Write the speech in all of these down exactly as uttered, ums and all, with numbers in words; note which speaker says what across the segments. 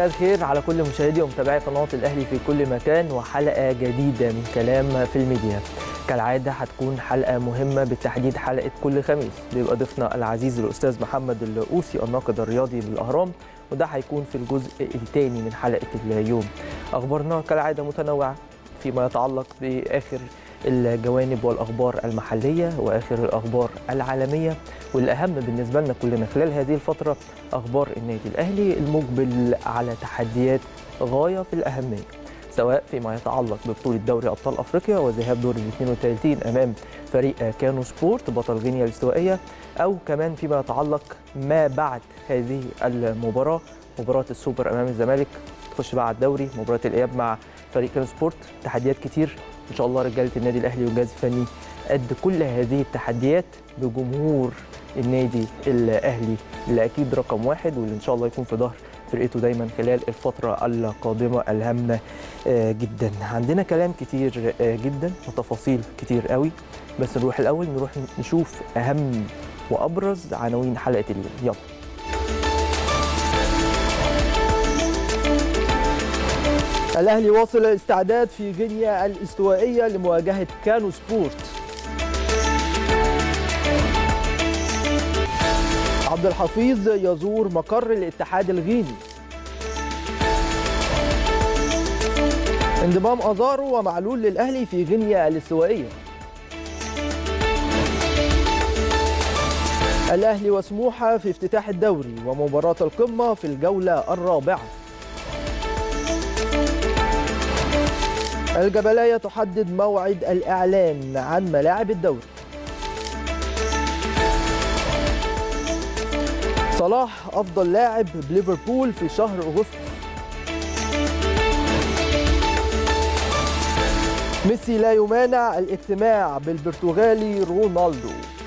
Speaker 1: مساء الخير على كل مشاهدي ومتابعي قناة الأهلي في كل مكان، وحلقة جديدة من كلام في الميديا. كالعادة هتكون حلقة مهمة، بالتحديد حلقة كل خميس بيبقى ضيفنا العزيز الأستاذ محمد القوسي الناقد الرياضي بالأهرام، وده هيكون في الجزء الثاني من حلقة اليوم. أخبارنا كالعادة متنوعة فيما يتعلق بآخر الجوانب والأخبار المحلية وآخر الأخبار العالمية، والأهم بالنسبة لنا كلنا خلال هذه الفترة أخبار النادي الأهلي المقبل على تحديات غاية في الأهمية، سواء فيما يتعلق ببطولة دوري أبطال أفريقيا وذهاب دور الاثنين وثلاثين أمام فريق كانو سبورت بطل غينيا الاستوائية، أو كمان فيما يتعلق ما بعد هذه المباراة، مباراة السوبر أمام الزمالك، تخش بقى على الدوري، مباراة الإياب مع فريق كانو سبورت. تحديات كتير إن شاء الله رجالة النادي الأهلي والجهاز الفني قد كل هذه التحديات بجمهور النادي الأهلي اللي أكيد رقم واحد، واللي إن شاء الله يكون في ظهر فرقته دايما خلال الفترة القادمة الهامة جدا. عندنا كلام كتير جدا وتفاصيل كتير قوي، بس نروح الأول نروح نشوف أهم وأبرز عناوين حلقة اليوم. يلا. الأهلي واصل الاستعداد في غينيا الاستوائية لمواجهة كانو سبورت. عبد الحفيظ يزور مقر الاتحاد الغيني. انضمام أزارو ومعلول للأهلي في غينيا الاستوائية. الأهلي وسموحة في افتتاح الدوري ومباراة القمة في الجولة الرابعة. الجبلية تحدد موعد الإعلان عن ملاعب الدوري. صلاح أفضل لاعب بليفربول في شهر أغسطس. ميسي لا يمانع الاجتماع بالبرتغالي رونالدو.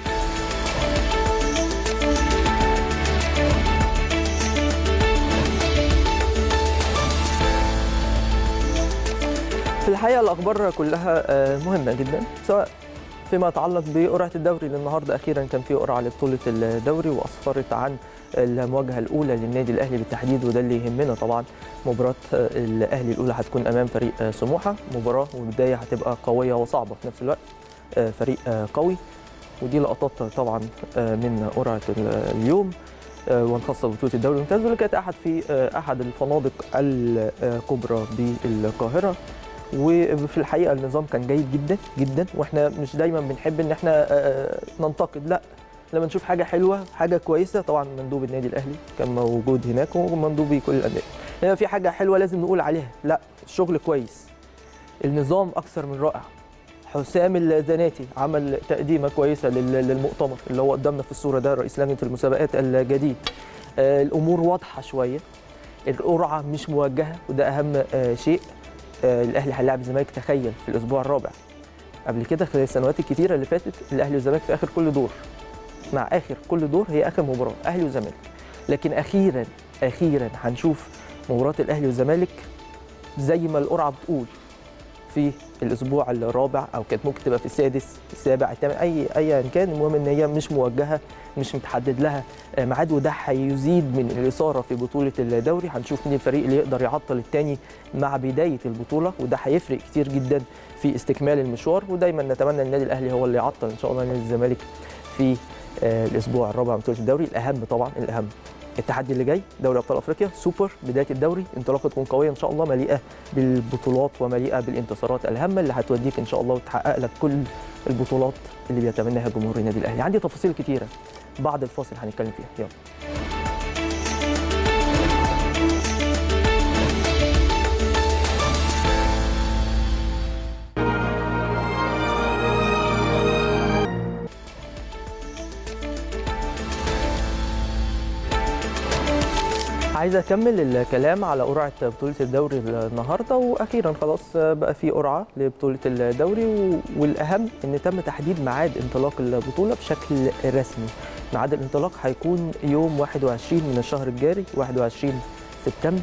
Speaker 1: في الحقيقة الأخبار كلها مهمة جدا، سواء فيما يتعلق بقرعة الدوري، للنهارده أخيرا كان في قرعة لبطولة الدوري وأسفرت عن المواجهة الأولى للنادي الأهلي بالتحديد، وده اللي يهمنا طبعا. مباراة الأهلي الأولى هتكون أمام فريق سموحة، مباراة وبداية هتبقى قوية وصعبة في نفس الوقت، فريق قوي، ودي لقطات طبعا من قرعة اليوم والخاصة ببطولة الدوري الممتاز، واللي كانت أحد في أحد الفنادق الكبرى بالقاهرة. وفي الحقيقه النظام كان جيد جدا جدا، واحنا مش دايما بنحب ان احنا ننتقد، لا لما نشوف حاجه حلوه حاجه كويسه، طبعا مندوب النادي الاهلي كان موجود هناك ومندوبي كل الانديه، لما في حاجه حلوه لازم نقول عليها، لا الشغل كويس، النظام اكثر من رائع. حسام الزناتي عمل تقديمه كويسه للمؤتمر اللي هو قدامنا في الصوره ده، رئيس لجنه المسابقات الجديد. الامور واضحه شويه، القرعه مش موجهه وده اهم شيء. الاهلي هيلاعب الزمالك، تخيل، في الاسبوع الرابع. قبل كده خلال السنوات الكتيره اللي فاتت الاهلي والزمالك في اخر كل دور، مع اخر كل دور هي اخر مباراه اهلي وزمالك، لكن اخيرا اخيرا هنشوف مباراه الاهلي والزمالك زي ما القرعه بتقول في الاسبوع الرابع، او كانت ممكن تبقى في السادس السابع الثامن، اي ايا كان، المهم ان هي مش موجهه، مش متحدد لها ميعاد، وده هيزيد من الاثاره في بطوله الدوري. هنشوف مين الفريق اللي يقدر يعطل الثاني مع بدايه البطوله، وده هيفرق كتير جدا في استكمال المشوار. ودايما نتمنى ان النادي الاهلي هو اللي يعطل ان شاء الله نادي الزمالك في الاسبوع الرابع من بطوله الدوري. الاهم طبعا الاهم التحدي اللي جاي، دوري ابطال افريقيا سوبر، بدايه الدوري، انطلاقه تكون قويه ان شاء الله، مليئه بالبطولات ومليئه بالانتصارات الهامه اللي هتوديك ان شاء الله وتحقق لك كل البطولات اللي بيتمناها جمهور النادي الاهلي. عندي تفاصيل كتيره بعد الفاصل هنتكلم فيها، يلا. عايز اكمل الكلام على قرعه بطوله الدوري النهارده، واخيرا خلاص بقى في قرعه لبطوله الدوري، والاهم ان تم تحديد ميعاد انطلاق البطوله بشكل رسمي. ميعاد الانطلاق هيكون يوم واحد وعشرين من الشهر الجاري، واحد وعشرين سبتمبر،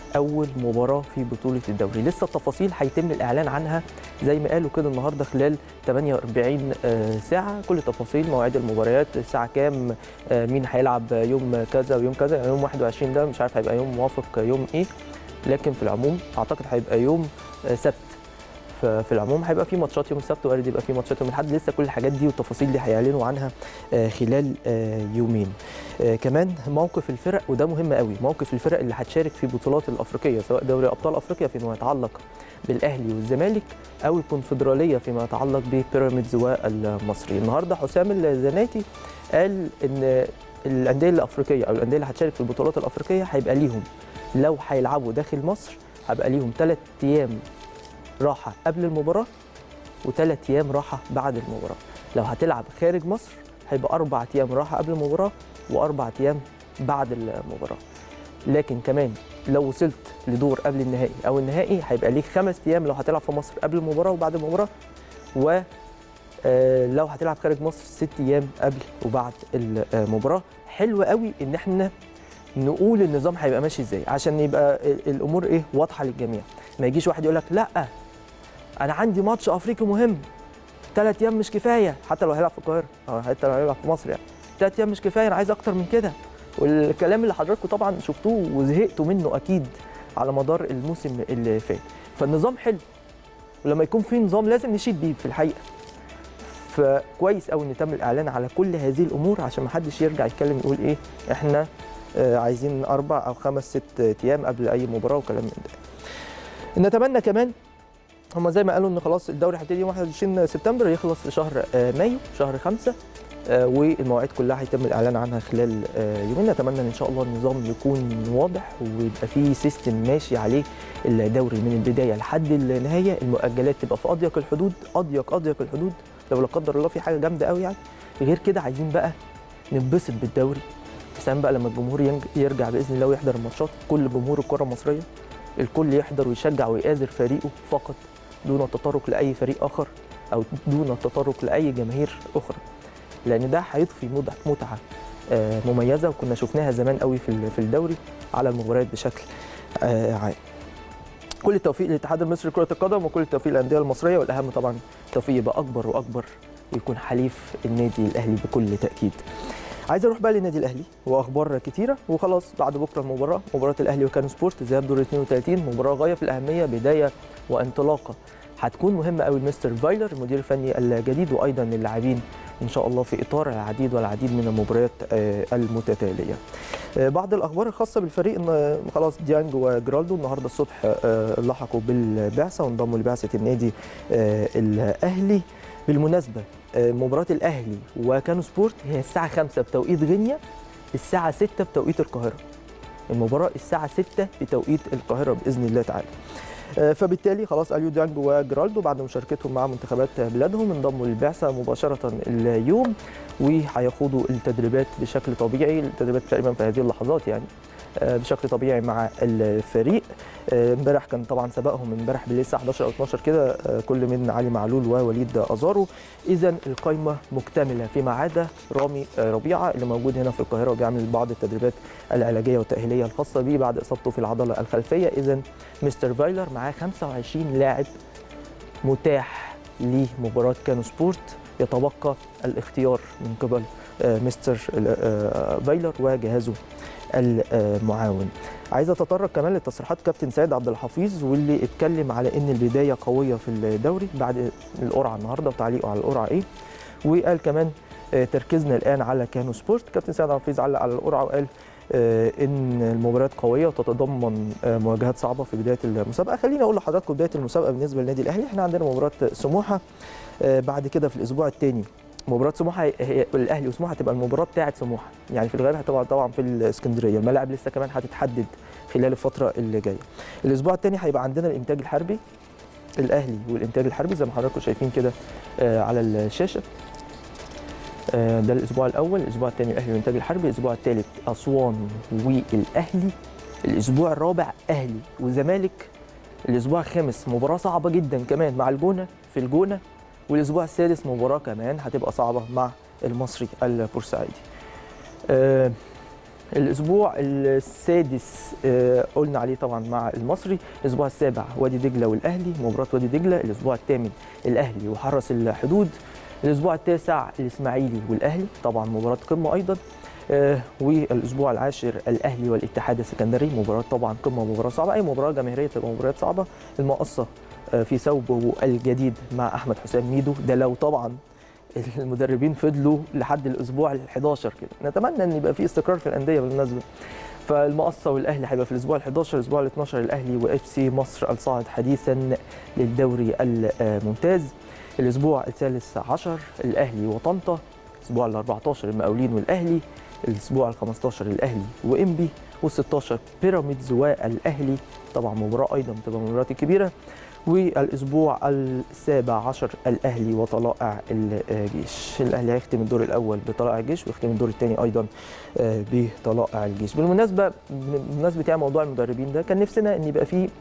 Speaker 1: اول مباراه في بطوله الدوري. لسه التفاصيل هيتم الاعلان عنها زي ما قالوا كده النهارده خلال ثمانية وأربعين ساعه، كل تفاصيل مواعيد المباريات، الساعه كام، مين هيلعب يوم كذا ويوم كذا. يعني يوم واحد وعشرين ده مش عارف هيبقى يوم موافق يوم ايه، لكن في العموم اعتقد هيبقى يوم سبت. ففي العموم هيبقى في ماتشات يوم السبت، وارد يبقى في ماتشات يوم الاحد. لسه كل الحاجات دي والتفاصيل دي هيعلنوا عنها خلال يومين. كمان موقف الفرق، وده مهم قوي، موقف الفرق اللي هتشارك في البطولات الافريقيه سواء دوري ابطال افريقيا فيما يتعلق بالاهلي والزمالك، او الكونفدراليه فيما يتعلق ببيراميدز والمصري. النهارده حسام الزناتي قال ان الانديه الافريقيه او الانديه اللي هتشارك في البطولات الافريقيه هيبقى ليهم لو هيلعبوا داخل مصر هيبقى ليهم ثلاث ايام راحه قبل المباراه وثلاث ايام راحه بعد المباراه. لو هتلعب خارج مصر هيبقى اربع ايام راحه قبل المباراه واربع ايام بعد المباراه. لكن كمان لو وصلت لدور قبل النهائي او النهائي هيبقى ليك خمس ايام لو هتلعب في مصر قبل المباراه وبعد المباراه، و لو هتلعب خارج مصر ست ايام قبل وبعد المباراه. حلو قوي ان احنا نقول النظام هيبقى ماشي ازاي عشان يبقى الامور ايه واضحه للجميع. ما يجيش واحد يقول لك لا انا عندي ماتش افريقي مهم ثلاث ايام مش كفايه، حتى لو هيلعب في القاهره او حتى لو هيلعب في مصر، يعني ثلاث ايام مش كفايه انا عايز اكتر من كده. والكلام اللي حضراتكم طبعا شفتوه وزهقتوا منه اكيد على مدار الموسم اللي فات. فالنظام حلو، ولما يكون في نظام لازم نشيد بيه في الحقيقه. فكويس قوي ان تم الاعلان على كل هذه الامور عشان ما حدش يرجع يتكلم يقول ايه احنا عايزين اربع او خمس ست ايام قبل اي مباراه وكلام من ده. نتمنى كمان هم زي ما قالوا ان خلاص الدوري هيبتدي يوم واحد وعشرين سبتمبر يخلص في شهر مايو شهر خمسة، والمواعيد كلها هيتم الاعلان عنها خلال يومين. نتمنى ان شاء الله النظام يكون واضح ويبقى فيه سيستم ماشي عليه الدوري من البدايه لحد النهايه. المؤجلات تبقى في اضيق الحدود، اضيق اضيق الحدود لو لا قدر الله في حاجه جامده قوي يعني. غير كده عايزين بقى ننبسط بالدوري، سواء بقى لما الجمهور يرجع باذن الله ويحضر الماتشات، كل جمهور الكره المصريه الكل يحضر ويشجع ويآزر فريقه فقط دون التطرق لاي فريق اخر او دون التطرق لاي جماهير اخرى، لان ده هيضفي متعه مميزه وكنا شفناها زمان قوي في الدوري على المباريات بشكل عام. كل التوفيق للاتحاد المصري لكره القدم وكل التوفيق للانديه المصريه، والاهم طبعا التوفيق يبقى اكبر واكبر ويكون حليف النادي الاهلي بكل تاكيد. عايز اروح بقى للنادي الاهلي واخبار كتيره وخلاص. بعد بكره المباراه مباراه الاهلي وكانو سبورت ذهاب دور اثنين وثلاثين، مباراه غايه في الاهميه، بدايه وانطلاقه هتكون مهمه قوي لمستر فايلر المدير الفني الجديد، وايضا للاعبين ان شاء الله في اطار العديد والعديد من المباريات المتتاليه. بعض الاخبار الخاصه بالفريق ان خلاص ديانج وجرالدو النهارده الصبح لحقوا بالبعثه وانضموا لبعثه النادي الاهلي. بالمناسبه مباراه الاهلي وكانو سبورت هي الساعه خمسة بتوقيت غينيا، الساعه ستة بتوقيت القاهره. المباراه الساعه ستة بتوقيت القاهره باذن الله تعالى. فبالتالي خلاص اليو ديانج وجرالدو بعد مشاركتهم مع منتخبات بلادهم انضموا للبعثه مباشره اليوم وهيخوضوا التدريبات بشكل طبيعي، التدريبات تقريبا في هذه اللحظات يعني بشكل طبيعي مع الفريق. امبارح كان طبعا سبقهم امبارح بالليل الساعه حداشر او اتناشر كده كل من علي معلول ووليد ازارو. اذا القائمه مكتمله فيما عدا رامي ربيعه اللي موجود هنا في القاهره وبيعمل بعض التدريبات العلاجيه والتاهيليه الخاصه به بعد اصابته في العضله الخلفيه. اذا مستر فايلر معاه خمسة وعشرين لاعب متاح لمباراه كانو سبورت، يتبقى الاختيار من قبل مستر فايلر وجهازه المعاون. عايز اتطرق كمان لتصريحات كابتن سيد عبد الحفيظ واللي اتكلم على ان البدايه قويه في الدوري بعد القرعه النهارده وتعليقه على القرعه ايه، وقال كمان تركيزنا الان على كانو سبورت. كابتن سيد عبد الحفيظ علق على القرعه وقال ان المباريات قويه وتتضمن مواجهات صعبه في بدايه المسابقه. خليني اقول لحضراتكم بدايه المسابقه بالنسبه للنادي الاهلي، احنا عندنا مباراه سموحه بعد كده في الاسبوع الثاني مباراه سموحه، هي الاهلي وسموحه هتبقى المباراه بتاعه سموحه يعني في الغالب هتبقى طبعا في الاسكندريه. الملاعب لسه كمان هتتحدد خلال الفتره اللي جايه. الاسبوع الثاني هيبقى عندنا الانتاج الحربي، الاهلي والانتاج الحربي زي ما حضراتكم شايفين كده على الشاشه. ده الاسبوع الاول، الاسبوع الثاني الاهلي والانتاج الحربي، الاسبوع الثالث اسوان والاهلي، الاسبوع الرابع اهلي وزمالك، الاسبوع الخامس مباراه صعبه جدا كمان مع الجونه في الجونه، والاسبوع السادس مباراه كمان هتبقى صعبه مع المصري البورسعيدي. أه الاسبوع السادس آه، قلنا عليه طبعا مع المصري. الاسبوع السابع وادي دجله والاهلي، مباراه وادي دجله. الاسبوع الثامن الاهلي وحرس الحدود. الاسبوع التاسع الاسماعيلي والاهلي، طبعا مباراه قمه ايضا. آه، والاسبوع العاشر الاهلي والاتحاد السكندري، مباراه طبعا قمه، مباراه صعبه، اي مباراه جماهيريه تبقى مباريات صعبه. المقصه آه، في ثوبه الجديد مع احمد حسام ميدو، ده لو طبعا المدربين فضلوا لحد الاسبوع الحداشر كده. نتمنى ان يبقى في استقرار في الانديه بالمناسبه. فالمقصه والاهلي هيبقى في الاسبوع الحداشر. الاسبوع الاتناشر الاهلي واف سي مصر الصاعد حديثا للدوري الممتاز. الاسبوع الثالث عشر الاهلي وطنطا. الاسبوع الاربعتاشر المقاولين والاهلي. الاسبوع الخمستاشر الاهلي وانبي. والستاشر بيراميدز والاهلي، طبعا مباراه ايضا بتبقى مباريات كبيره. والاسبوع السابع عشر الاهلي وطلائع الجيش. الاهلي هيختم الدور الاول بطلائع الجيش ويختم الدور الثاني ايضا بطلائع الجيش. بالمناسبه بالمناسبه يعني موضوع المدربين ده، كان نفسنا ان يبقى فيه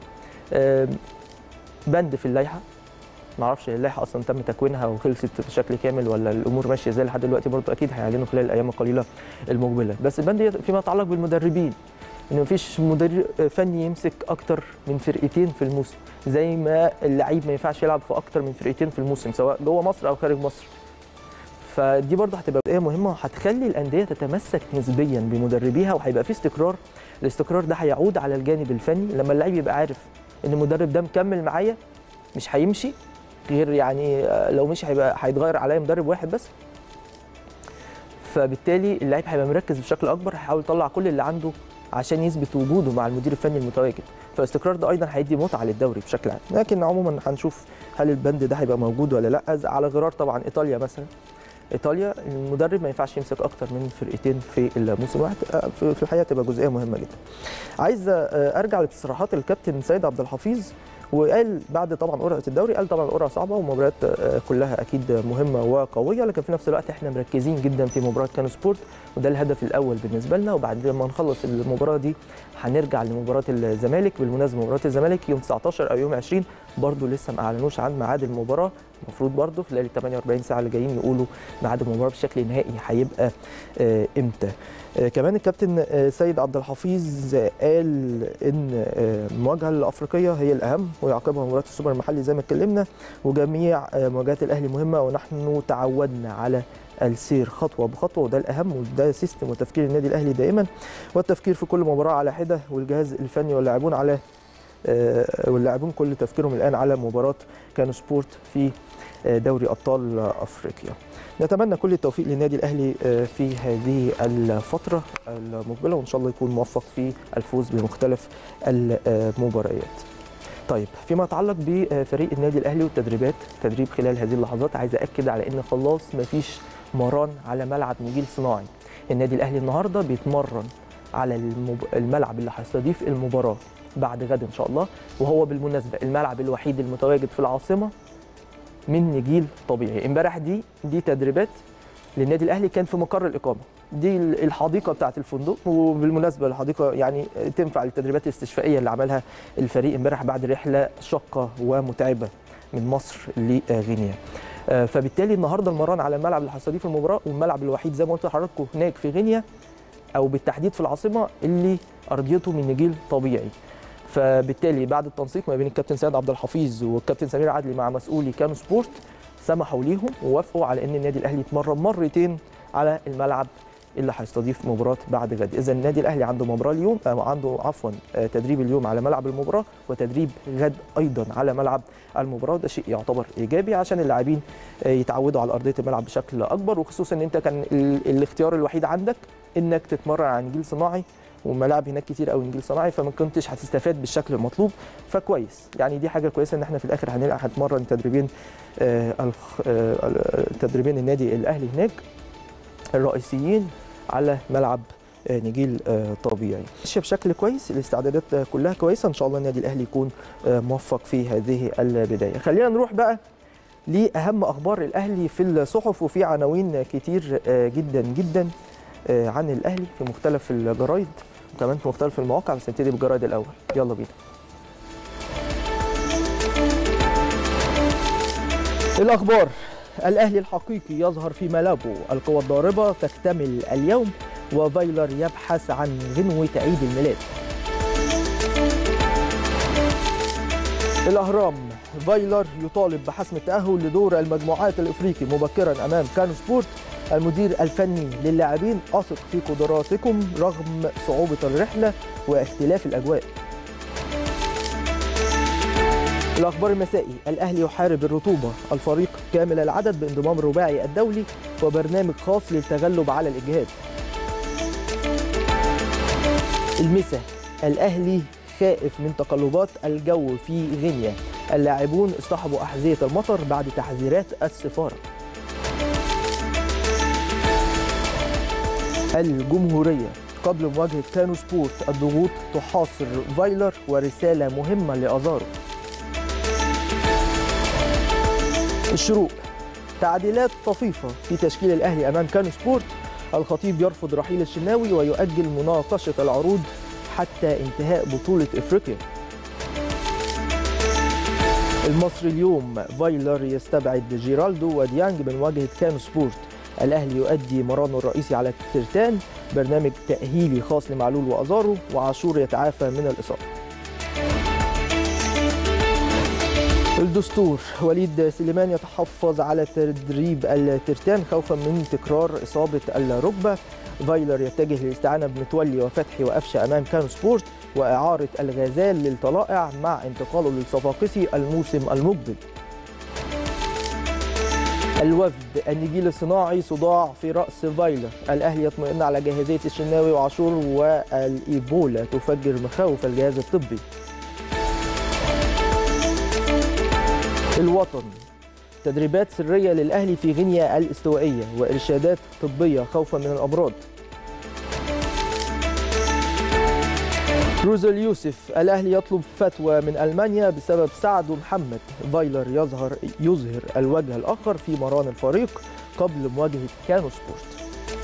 Speaker 1: بند في اللائحه. ما اعرفش اللائحه اصلا تم تكوينها وخلصت بشكل كامل ولا الامور ماشيه ازاي لحد دلوقتي، برضه اكيد هيعلنوا خلال الايام القليله المقبله. بس البند فيما يتعلق بالمدربين، ان مفيش مدرب فني يمسك اكتر من فرقتين في الموسم، زي ما اللعيب ما ينفعش يلعب في اكتر من فرقتين في الموسم سواء جوه مصر او خارج مصر. فدي برضه هتبقى جزئيه مهمه وهتخلي الانديه تتمسك نسبيا بمدربيها، وهيبقى في استقرار. الاستقرار ده هيعود على الجانب الفني، لما اللعيب يبقى عارف ان المدرب ده مكمل معايا مش هيمشي، غير يعني لو مشي هيبقى هيتغير عليا مدرب واحد بس. فبالتالي اللعيب هيبقى مركز بشكل اكبر، هيحاول يطلع كل اللي عنده عشان يثبت وجوده مع المدير الفني المتواجد. فالاستقرار ده ايضا هيدي متعه للدوري بشكل عام. لكن عموما هنشوف هل البند ده هيبقى موجود ولا لا. على غرار طبعا ايطاليا مثلا. ايطاليا المدرب ما ينفعش يمسك اكتر من فرقتين في الموسم الواحد. في الحقيقه تبقى جزئيه مهمه جدا. عايز ارجع لتصريحات الكابتن سيد عبد الحفيظ، وقال بعد طبعا قرعه الدوري، قال طبعا القرعه صعبه والمباريات كلها اكيد مهمه وقويه، لكن في نفس الوقت احنا مركزين جدا في مباراه كانو سبورت، وده الهدف الاول بالنسبه لنا. وبعد ما نخلص المباراه دي هنرجع لمباراه الزمالك. بالمناسبه مباراه الزمالك يوم تسعتاشر او يوم عشرين، برضو لسه ما اعلنوش عن ميعاد المباراه. المفروض برضو خلال ال ثمانية وأربعين ساعه اللي جايين يقولوا ميعاد المباراه بشكل نهائي هيبقى امتى. كمان الكابتن سيد عبد الحفيظ قال ان المواجهه الافريقيه هي الاهم، ويعقبها مباراه السوبر المحلي زي ما اتكلمنا، وجميع مواجهات الاهلي مهمه ونحن تعودنا على السير خطوه بخطوه، وده الاهم، وده سيستم وتفكير النادي الاهلي دائما، والتفكير في كل مباراه على حده، والجهاز الفني واللاعبون على واللاعبون كل تفكيرهم الان على مباراه كانو سبورت في دوري ابطال افريقيا. نتمنى كل التوفيق للنادي الاهلي في هذه الفتره المقبله، وان شاء الله يكون موفق في الفوز بمختلف المباريات. طيب فيما يتعلق بفريق النادي الاهلي والتدريبات، تدريب خلال هذه اللحظات، عايز اكد على ان خلاص مفيش مران على ملعب نجيل صناعي. النادي الاهلي النهارده بيتمرن على الملعب اللي هيستضيف المباراه بعد غد ان شاء الله، وهو بالمناسبه الملعب الوحيد المتواجد في العاصمه من نجيل طبيعي. امبارح دي دي تدريبات للنادي الاهلي كان في مقر الاقامه، دي الحديقه بتاعه الفندق، وبالمناسبه الحديقه يعني تنفع للتدريبات الاستشفائيه اللي عملها الفريق امبارح بعد رحله شاقه ومتعبه من مصر لغينيا. فبالتالي النهارده المران على الملعب اللي هيستضيف المباراه، والملعب الوحيد زي ما قلت لحضراتكم هناك في غينيا او بالتحديد في العاصمه اللي ارضيته من نجيل طبيعي. فبالتالي بعد التنسيق ما بين الكابتن سيد عبد الحفيظ والكابتن سمير عدلي مع مسؤولي كانو سبورت، سمحوا ليهم ووافقوا على ان النادي الاهلي يتمرن مرتين على الملعب اللي هيستضيف مباراه بعد غد. اذا النادي الاهلي عنده مباراه اليوم، عنده عفوا تدريب اليوم على ملعب المباراه، وتدريب غد ايضا على ملعب المباراه. ده شيء يعتبر ايجابي عشان اللاعبين يتعودوا على ارضيه الملعب بشكل اكبر، وخصوصا ان انت كان الاختيار الوحيد عندك انك تتمرن على نجيل صناعي، وملاعب هناك كتير قوي نجيل صناعي، فما كنتش هتستفاد بالشكل المطلوب. فكويس يعني، دي حاجه كويسه ان احنا في الاخر هنلعب هنتمرن تدريبين آه تدريبين النادي الاهلي هناك الرئيسيين على ملعب آه نجيل آه طبيعي. ماشيه بشكل كويس، الاستعدادات كلها كويسه، ان شاء الله النادي الاهلي يكون آه موفق في هذه البدايه. خلينا نروح بقى لاهم اخبار الاهلي في الصحف، وفي عناوين كتير آه جدا جدا عن الاهلي في مختلف الجرايد وكمان في مختلف المواقع، بس نبتدي بالجرايد الاول. يلا بينا. الاخبار: الاهلي الحقيقي يظهر في ملابه، القوى الضاربه تكتمل اليوم، وفايلر يبحث عن غنوة عيد الميلاد. الأهرام، فايلر يطالب بحسم التأهل لدور المجموعات الإفريقي مبكرا أمام كانو سبورت. المدير الفني للاعبين: أثق في قدراتكم رغم صعوبة الرحلة واختلاف الأجواء. الأخبار المسائي، الأهلي يحارب الرطوبة، الفريق كامل العدد بانضمام الرباعي الدولي وبرنامج خاص للتغلب على الإجهاد. المساء، الأهلي خائف من تقلبات الجو في غينيا، اللاعبون اصطحبوا أحذية المطر بعد تحذيرات السفارة. الجمهورية، قبل مواجهة كانو سبورت الضغوط تحاصر فايلر ورسالة مهمة لأزارو. الشروق، تعديلات طفيفة في تشكيل الأهلي أمام كانو سبورت، الخطيب يرفض رحيل الشناوي ويؤجل مناقشة العروض حتى انتهاء بطولة إفريقيا. المصري اليوم، فايلر يستبعد جيرالدو وديانج من مواجهة كانو سبورت، الأهلي يؤدي مرانه الرئيسي على الترتان، برنامج تأهيلي خاص لمعلول وأزارو، وعاشور يتعافى من الإصابة. الدستور، وليد سليمان يتحفظ على تدريب الترتان خوفا من تكرار إصابة الركبة. فايلر يتجه للاستعانة بمتولي وفتحي وأفشة أمام كانو سبورت، وإعارة الغزال للطلائع مع انتقاله للصفاقسي الموسم المقبل. الوفد، النجيل الصناعي صداع في رأس فايلر، الأهلي يطمئن على جاهزية الشناوي وعاشور، والإيبولا تفجر مخاوف الجهاز الطبي. الوطن، تدريبات سرية للأهلي في غينيا الاستوائية وإرشادات طبية خوفا من الأمراض. روز اليوسف، الأهلي يطلب فتوى من ألمانيا بسبب سعد محمد، فايلر يظهر يظهر الوجه الآخر في مران الفريق قبل مواجهة كانو سبورت.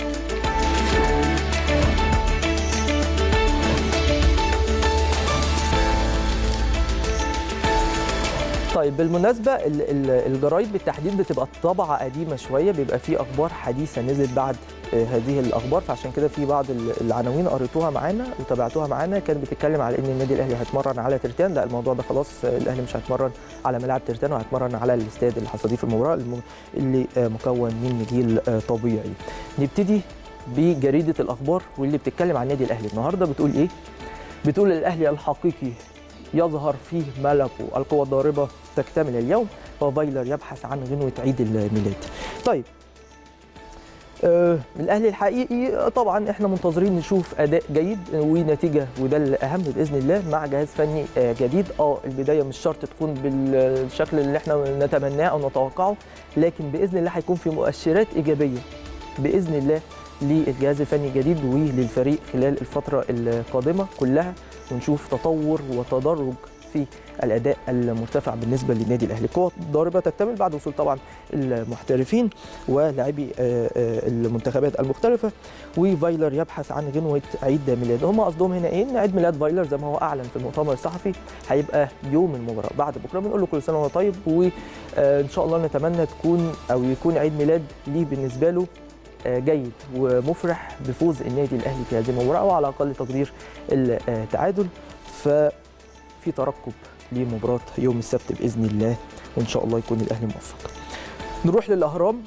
Speaker 1: طيب بالمناسبة الجرايد بالتحديد بتبقى طبعة قديمة شوية، بيبقى في أخبار حديثة نزلت بعد هذه الأخبار، فعشان كده في بعض العناوين قريتوها معانا وتابعتوها معانا كانت بتتكلم على إن النادي الأهلي هيتمرن على ترتان. لا، الموضوع ده خلاص، الأهلي مش هيتمرن على ملاعب ترتان، وهيتمرن على الاستاد اللي هيستضيف المباراة اللي مكون من نجيل طبيعي. نبتدي بجريدة الأخبار واللي بتتكلم عن النادي الأهلي النهارده. بتقول إيه؟ بتقول الأهلي الحقيقي يظهر فيه ملكه، القوى الضاربة تكتمل اليوم، وفايلر يبحث عن غنوة عيد الميلاد. طيب آه الأهلي الحقيقي طبعا احنا منتظرين نشوف أداء جيد ونتيجة، وده الأهم بإذن الله مع جهاز فني آه جديد. اه البداية مش شرط تكون بالشكل اللي احنا نتمناه أو نتوقعه، لكن بإذن الله هيكون في مؤشرات إيجابية بإذن الله للجهاز الفني الجديد وللفريق خلال الفترة القادمة كلها، ونشوف تطور وتدرج في الاداء المرتفع بالنسبه للنادي الاهلي. القوه الضاربه تكتمل بعد وصول طبعا المحترفين ولاعبي المنتخبات المختلفه، وفايلر يبحث عن غنوه عيد ميلاد. هم قصدهم هنا ايه؟ عيد ميلاد فايلر زي ما هو اعلن في المؤتمر الصحفي هيبقى يوم المباراه بعد بكره. بنقول له كل سنه وهو طيب، وان شاء الله نتمنى تكون او يكون عيد ميلاد ليه بالنسبه له جيد ومفرح بفوز النادي الاهلي في هذه المباراه، او على اقل تقدير التعادل. ففي ترقب لمباراه يوم السبت باذن الله، وان شاء الله يكون الاهلي موفق. نروح للاهرام.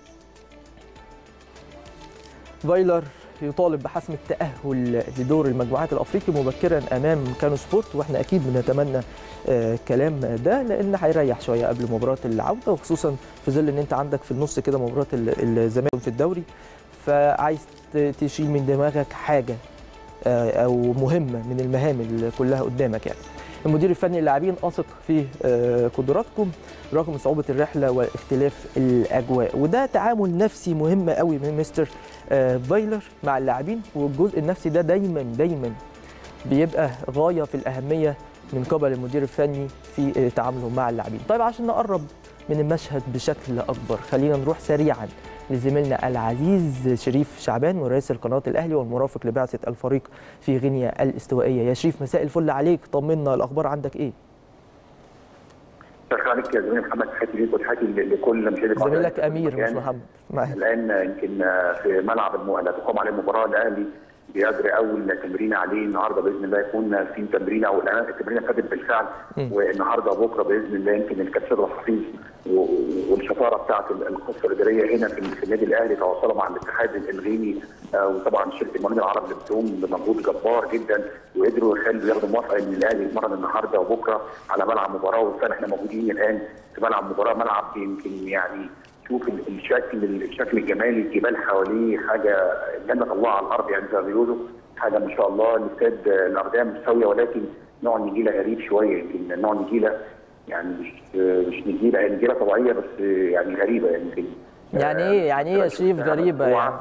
Speaker 1: فايلر يطالب بحسم التأهل لدور المجموعات الأفريقي مبكرا أمام كانو سبورت، وإحنا أكيد بنتمنى آه كلام ده، لأن هيريح شوية قبل مباراة العودة، وخصوصا في ظل إن أنت عندك في النص كده مباراة الزمالك في الدوري، فعايز تشيل من دماغك حاجة آه أو مهمة من المهام اللي كلها قدامك يعني. المدير الفني اللاعبين أثق في آه قدراتكم رغم صعوبة الرحلة واختلاف الأجواء، وده تعامل نفسي مهم قوي من مستر آه فايلر مع اللاعبين، والجزء النفسي ده دايما دايما بيبقى غاية في الأهمية من قبل المدير الفني في آه تعامله مع اللاعبين. طيب عشان نقرب من المشهد بشكل أكبر، خلينا نروح سريعا لزميلنا العزيز شريف شعبان ورئيس قناة الأهلي والمرافق لبعثة الفريق في غينيا الاستوائية. يا شريف مساء الفل عليك، طمنا الأخبار عندك إيه؟
Speaker 2: شكرا عليك يا زميلي محمد، تحياتي ليك وتحياتي لكل مشاهدي
Speaker 1: زميلك امير مش محمد
Speaker 2: معاك. الان يمكن في ملعب اللي تقام عليه المباراه، الاهلي بيجري اول تمرين عليه النهارده باذن الله، يكون في تمرين او الان التمرين ابتدت بالفعل، والنهارده وبكره باذن الله يمكن الكابتن الحفيظ والشطاره بتاعه القصه الاداريه هنا في النادي الاهلي تواصلوا مع الاتحاد الغيني، وطبعا شركه المقاولين العرب اللي بتقوم بمجهود جبار جدا، وقدروا يخلوا ياخدوا موافقه ان الاهلي يتمرن النهارده وبكره على ملعب مباراه. وبالفعل احنا موجودين الان في ملعب مباراه، ملعب يمكن يعني شوف الشكل الشكل الجمالي، الجبال حواليه حاجه جنه الله على الارض يعني زي ما بيقولوا، حاجه ما شاء الله. الاستاد الارضيه مستويه ولكن نوع النجيله غريب شويه، يمكن نوع النجيله يعني مش مش نجيله، هي نجيله طبيعيه بس يعني غريبه يمكن.
Speaker 1: يعني ايه يعني ايه يا شريف غريبه يعني؟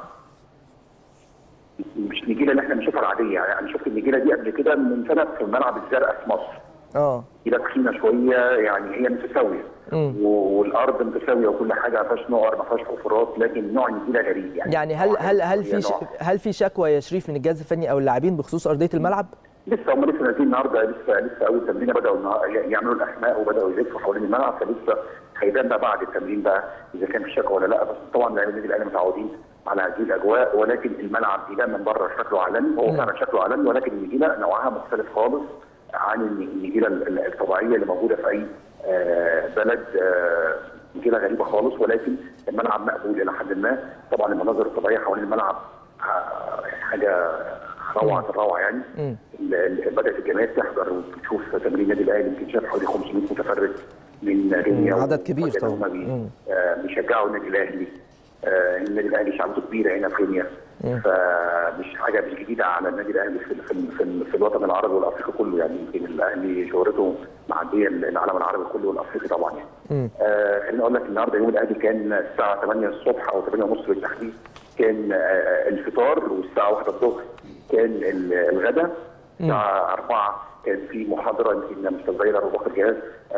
Speaker 2: مش نجيله اللي احنا بنشوفها العاديه، يعني انا شفت النجيله دي قبل كده من سنه في ملعب الزرقاء في مصر.
Speaker 1: اه
Speaker 2: نجيله تخينه شويه، يعني هي متساويه والارض متساويه وكل حاجه، ما فيهاش نقر ما فيهاش حفرات، لكن نوع النجيله غريب يعني.
Speaker 1: يعني هل هل هل في هل في شكوى يا شريف من الجهاز الفني او اللاعبين بخصوص ارضيه الملعب؟
Speaker 2: لسه هم لسه نازلين النهارده، لسه لسه اول تمرين بداوا يعملوا الاحماء وبداوا يلفوا حوالين الملعب، فلسه هيبان بقى بعد التمرين بقى اذا كان في شكوى ولا لا. بس طبعا لاعبين النادي الاهلي متعودين على هذه الاجواء، ولكن الملعب يبان من بره شكله عالمي، هو فعلا شكله عالمي، ولكن النجيله نوعها مختلف خالص عن النجيله الطبيعيه اللي موجوده في اي بلد. نجيله غريبه خالص، ولكن الملعب مقبول الى حد ما. طبعا المناظر الطبيعيه حوالين الملعب حاجه روعه الروعه يعني. بدات الجماهير تحضر وتشوف تمرين النادي الاهلي، يمكن شاف حوالي خمسمائة متفرج من غينيا،
Speaker 1: عدد كبير طبعا
Speaker 2: بيشجعوا النادي الاهلي. النادي الاهلي شعبته كبيره هنا في غينيا، فمش حاجه مش جديده على النادي الاهلي في, في, في, في الوطن العربي والافريقي كله يعني. يمكن الاهلي شهرته معديه العالم العربي كله والافريقي طبعا يعني. آه خليني اقول لك النهارده يوم الاهلي كان الساعه ثمانية الصبح او ثمانية ونص بالتحديد كان آه الفطار، والساعه واحدة الظهر كان الغداء، الساعه أربعة كان في محاضره. يمكن مستر فايلر وبكر جهاز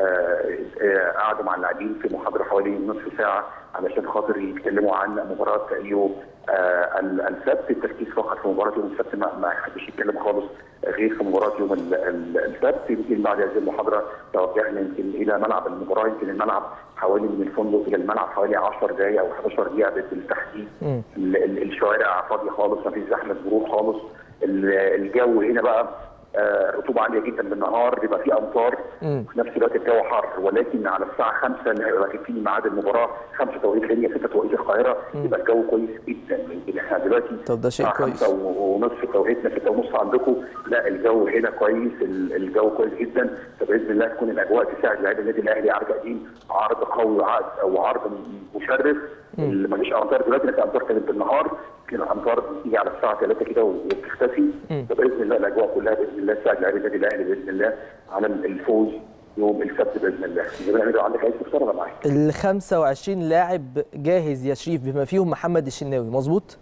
Speaker 2: قعدوا مع اللاعبين في محاضره حوالي نصف ساعه علشان خاطر يتكلموا عن مباراه يوم آه السبت. التركيز فقط في مباراه يوم السبت، ما, ما حدش يتكلم خالص غير في مباراه يوم السبت. يمكن بعد هذه المحاضره توجهنا يمكن الى ملعب المباراه. يمكن الملعب حوالي من الفندق الى الملعب حوالي عشر دقائق او احد عشر دقيقه بالتحديد. الشوارع فاضيه خالص، ما فيش زحمه مرور خالص. الجو هنا بقى الرطوبه عاليه جدا بالنهار، بيبقى فيه امطار، وفي نفس الوقت الجو حر، ولكن على الساعه خمسة اللي هيبقى في ميعاد المباراه خمسة توقيت غينيا ستة توقيت القاهره، يبقى الجو كويس جدا. يمكن احنا دلوقتي
Speaker 1: طب ده شيء كويس،
Speaker 2: خمسة ونصف توقيتنا ستة ونص عندكم، لا الجو هنا كويس، الجو كويس جدا. فباذن الله تكون الاجواء تساعد لاعبي النادي الاهلي على تقديم عرض قوي وعرض وعرض مشرف. ما فيش امطار دلوقتي، لكن الامطار كانت بالنهار، كان الامطار بتيجي على الساعه ثلاثة كده وبتختفي. فباذن الله الاجواء كلها باذن الله تساعد لاعبي النادي الاهلي باذن الله على الفوز يوم السبت باذن الله. زي ما عندك اي استفسار انا معاك.
Speaker 1: ال خمسة وعشرين لاعب جاهز يا شريف بما فيهم محمد الشناوي، مظبوط؟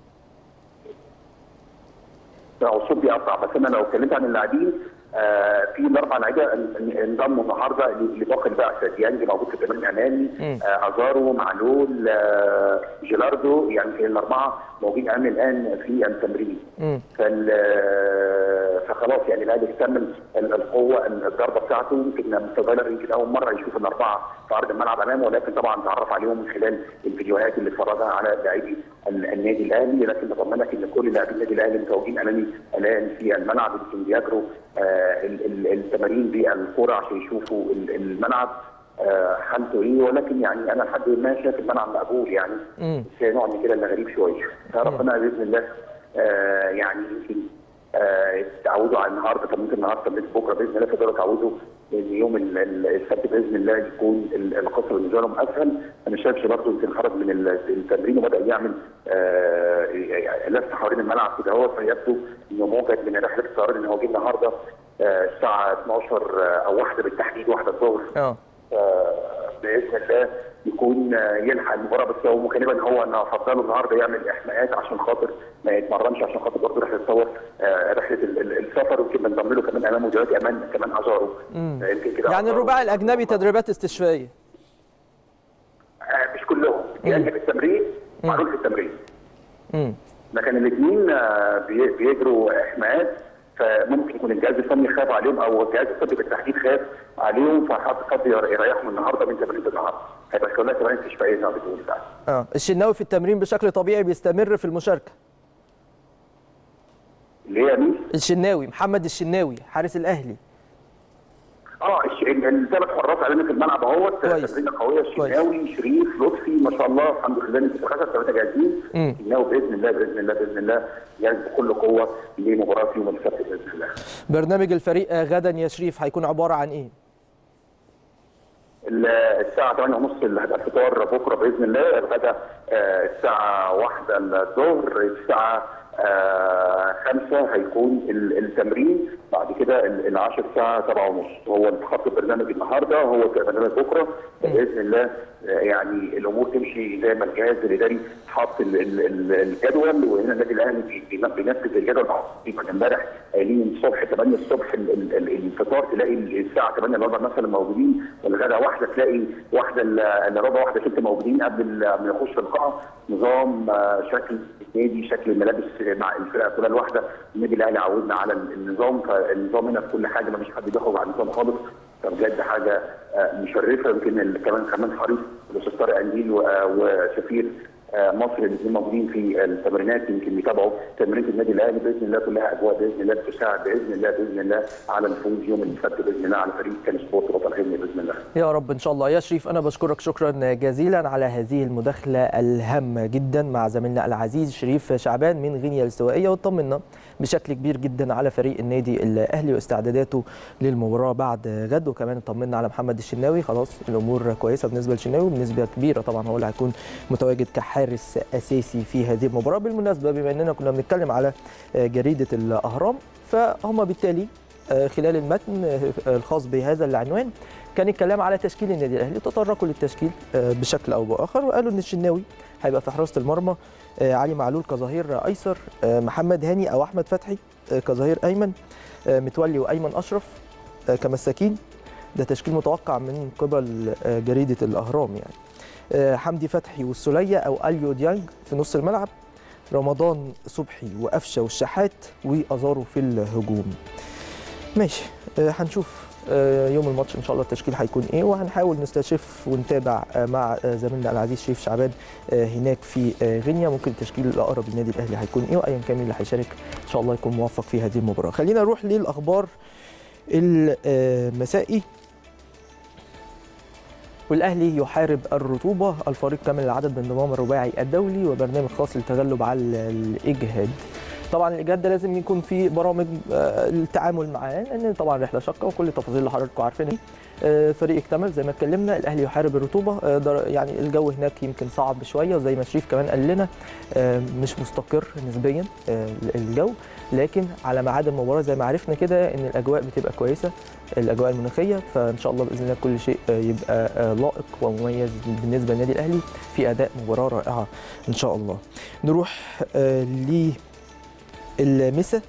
Speaker 2: الصوت بيقطع، بس انا لو اتكلمت عن اللاعبين آه في الاربع لعيبه انضموا النهارده لباقي البعثه. ديانج موجود في التمرين الامامي، آه ازارو، معلول، آه جيلاردو، يعني الاربعه موجودين امام الان في التمرين. فال فخلاص يعني الاهلي اكتمل القوه الضربه بتاعته. يمكن مستر فايلر يمكن اول مره يشوف الاربعه في ارض الملعب امامه، ولكن طبعا تعرف عليهم من خلال الفيديوهات اللي اتفرجها على لاعبي النادي الاهلي. لكن بطمنك ان كل لاعبي النادي الاهلي متواجدين امامي الان في الملعب، يمكن بيجروا آه التمارين بالكوره عشان يشوفوا الملعب آه حالته ايه. ولكن يعني انا لحد ما شايف الملعب مقبول يعني، بس نوع من كده اللي غريب شويه. فربنا باذن الله آه يعني يمكن آه تعودوا على النهارده، تمرين النهارده تمرين بكره باذن الله، تقدروا تعودوا ان يوم السبت باذن الله يكون القصه بالنسبه لهم اسهل. انا شايف برضه يمكن خرج من التمرين وبدا يعمل آه لف حوالين الملعب كده، هو فيبدو انه موجد من رحله الطيران ان هو جه النهارده آه الساعه اتناشر او واحدة بالتحديد، واحدة الظهر. اه باذن الله يكون يلحق المباراه. بس هو غالبا هو انا افضله النهارده يعمل احماءات عشان خاطر ما يتمرنش، عشان خاطر برضه رحله تصور آه رحله السفر، ويمكن بنضم له كمان امامه دلوقتي امان كمان ازارو.
Speaker 1: يمكن كده يعني الرباعي الاجنبي تدريبات استشفائيه.
Speaker 2: آه مش كلهم، يعني في التمرين معروف في التمرين. امم لكن الاثنين آه بيجروا احماءات فممكن يكون الجهاز الفني خاف عليهم او الجهاز الطبي بالتحديد خاف عليهم، فحط يريحهم النهارده من تمرين النهارده. هيبقى كلها تمارين استشفائيه زي ما بتقول فعلا.
Speaker 1: اه الشناوي في التمرين بشكل طبيعي بيستمر في المشاركه.
Speaker 2: اللي هي مين؟
Speaker 1: الشناوي، محمد الشناوي حارس الاهلي.
Speaker 2: اه الثلاث حراس علينا في الملعب اهوت، تمرينه قويه. الشناوي، شريف، لطفي، ما شاء الله الحمد لله انت خمسه ثلاثه جاهزين. الشناوي باذن الله باذن الله باذن الله جاهز بكل قوه لمباراه يوم السبت باذن الله.
Speaker 1: برنامج الفريق غدا يا شريف هيكون عباره عن ايه؟
Speaker 2: الساعه ثمانية وثلاثين اللي هيبقى الفطار بكره باذن الله، الغدا الساعه واحدة الظهر، الساعه خمسة هيكون التمرين، بعد كده العشاء الساعه سبعة ونص. هو خط البرنامج النهارده، هو برنامج بكره باذن الله. يعني الامور تمشي زي ما الجهاز الاداري حاط الجدول، وهنا النادي الاهلي بينفذ الجدول. يبقى امبارح قايلين الصبح ثمانية الصبح الفطار تلاقي الساعه ثمانية الا ربع مثلا موجودين، والغدا واحده تلاقي واحده الا ربع واحده ست موجودين قبل ما يخش القاعه. نظام شكل النادي، شكل الملابس مع الفرقه كلها الواحده. النادي الاهلي عودنا على النظام، فالنظام هنا في كل حاجه، ما فيش حد بيخرج عن النظام خالص. فبجد حاجه مشرفه. يمكن كمان كمان حريص الاستاذ طارق قنديل وسفير مصر الاثنين موجودين في التمرينات، يمكن بيتابعوا تمرينات النادي الاهلي باذن الله، كلها اجواء باذن الله تساعد باذن الله باذن الله على الفوز يوم السبت باذن الله على فريق كان سبورت بطل غينيا باذن الله.
Speaker 1: يا رب ان شاء الله. يا شريف انا بشكرك شكرا جزيلا على هذه المداخله الهامه جدا مع زميلنا العزيز شريف شعبان من غينيا الاستوائيه، وطمنا بشكل كبير جدا على فريق النادي الاهلي واستعداداته للمباراه بعد غد، وكمان طمنا على محمد الشناوي. خلاص الامور كويسه بالنسبه للشناوي بنسبه كبيره، طبعا هو اللي هيكون متواجد كحارس اساسي في هذه المباراه. بالمناسبه بما اننا كنا بنتكلم على جريده الاهرام، فهم بالتالي خلال المتن الخاص بهذا العنوان كان الكلام على تشكيل النادي الاهلي، تطرقوا للتشكيل بشكل او باخر، وقالوا ان الشناوي هيبقى في حراسه المرمى، علي معلول كظهير ايسر، محمد هاني او احمد فتحي كظهير ايمن، متولي وايمن اشرف كمساكين. ده تشكيل متوقع من قبل جريده الاهرام يعني. حمدي فتحي والسوليه او اليو ديانج في نص الملعب، رمضان صبحي وقفشه والشحات وازارو في الهجوم. ماشي، هنشوف يوم الماتش ان شاء الله التشكيل هيكون ايه، وهنحاول نستشف ونتابع مع زميلنا العزيز شريف شعبان هناك في غينيا ممكن التشكيل الاقرب للنادي الاهلي هيكون ايه، وايا كان اللي هيشارك ان شاء الله يكون موفق في هذه المباراه. خلينا نروح للاخبار المسائي. والاهلي يحارب الرطوبه، الفريق كامل العدد بانضمام الرباعي الدولي وبرنامج خاص للتغلب على الاجهاد. طبعا الاجهاد ده لازم يكون في برامج التعامل معاه، لان طبعا رحله شاقه وكل التفاصيل اللي حضراتكم عارفينها. فريق اكتمل زي ما اتكلمنا، الاهلي يحارب الرطوبه، يعني الجو هناك يمكن صعب شويه، وزي ما شريف كمان قال لنا مش مستقر نسبيا الجو، لكن على ميعاد المباراه زي ما عرفنا كده ان الاجواء بتبقى كويسه، الاجواء المناخيه، فان شاء الله باذن الله كل شيء يبقى لائق ومميز بالنسبه للنادي الاهلي في اداء مباراه رائعه ان شاء الله. نروح ل المسا.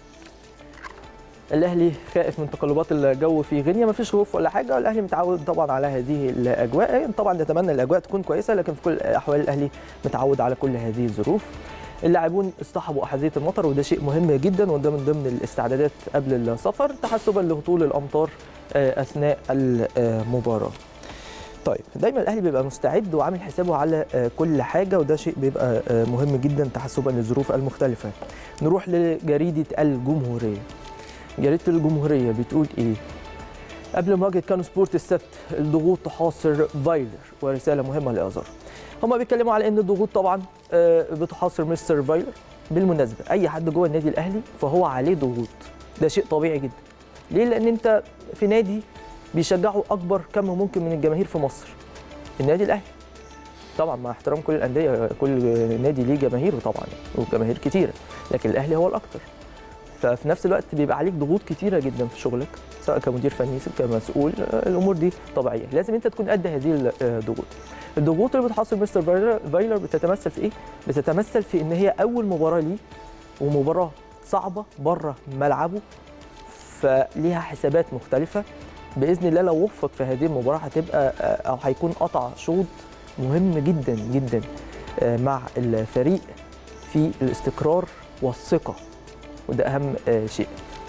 Speaker 1: الاهلي خائف من تقلبات الجو في غينيا، ما فيش خوف ولا حاجه، الاهلي متعود طبعا على هذه الاجواء، طبعا نتمنى الاجواء تكون كويسه، لكن في كل الاحوال الاهلي متعود على كل هذه الظروف. اللاعبون اصطحبوا احذيه المطر وده شيء مهم جدا، وده من ضمن الاستعدادات قبل السفر تحسبا لهطول الامطار اثناء المباراه. طيب دايما الاهلي بيبقى مستعد وعامل حسابه على كل حاجه، وده شيء بيبقى مهم جدا تحسبا للظروف المختلفه. نروح لجريده الجمهوريه. جريده الجمهوريه بتقول ايه؟ قبل مواجهه كانو سبورت السبت الضغوط تحاصر فايلر، ورساله مهمه لازار. هما بيتكلموا على ان الضغوط طبعا بتحاصر مستر فايلر. بالمناسبه اي حد جوه النادي الاهلي فهو عليه ضغوط، ده شيء طبيعي جدا. ليه؟ لان انت في نادي بيشجعوا اكبر كم ممكن من الجماهير في مصر، النادي الاهلي. طبعا مع احترام كل الانديه، كل نادي ليه جماهيره طبعا وجماهير كتيره، لكن الاهلي هو الاكثر. ففي نفس الوقت بيبقى عليك ضغوط كتيره جدا في شغلك، سواء كمدير فني كمسؤول، الامور دي طبيعيه، لازم انت تكون قد هذه الضغوط. الضغوط اللي بتحصل مستر فايلر بتتمثل في ايه؟ بتتمثل في ان هي اول مباراه ليه، ومباراه صعبه بره ملعبه، فليها حسابات مختلفه. باذن الله لو وفق في هذه المباراه هتبقى او هيكون قطع شوط مهم جدا جدا مع الفريق في الاستقرار والثقه، وده اهم شيء.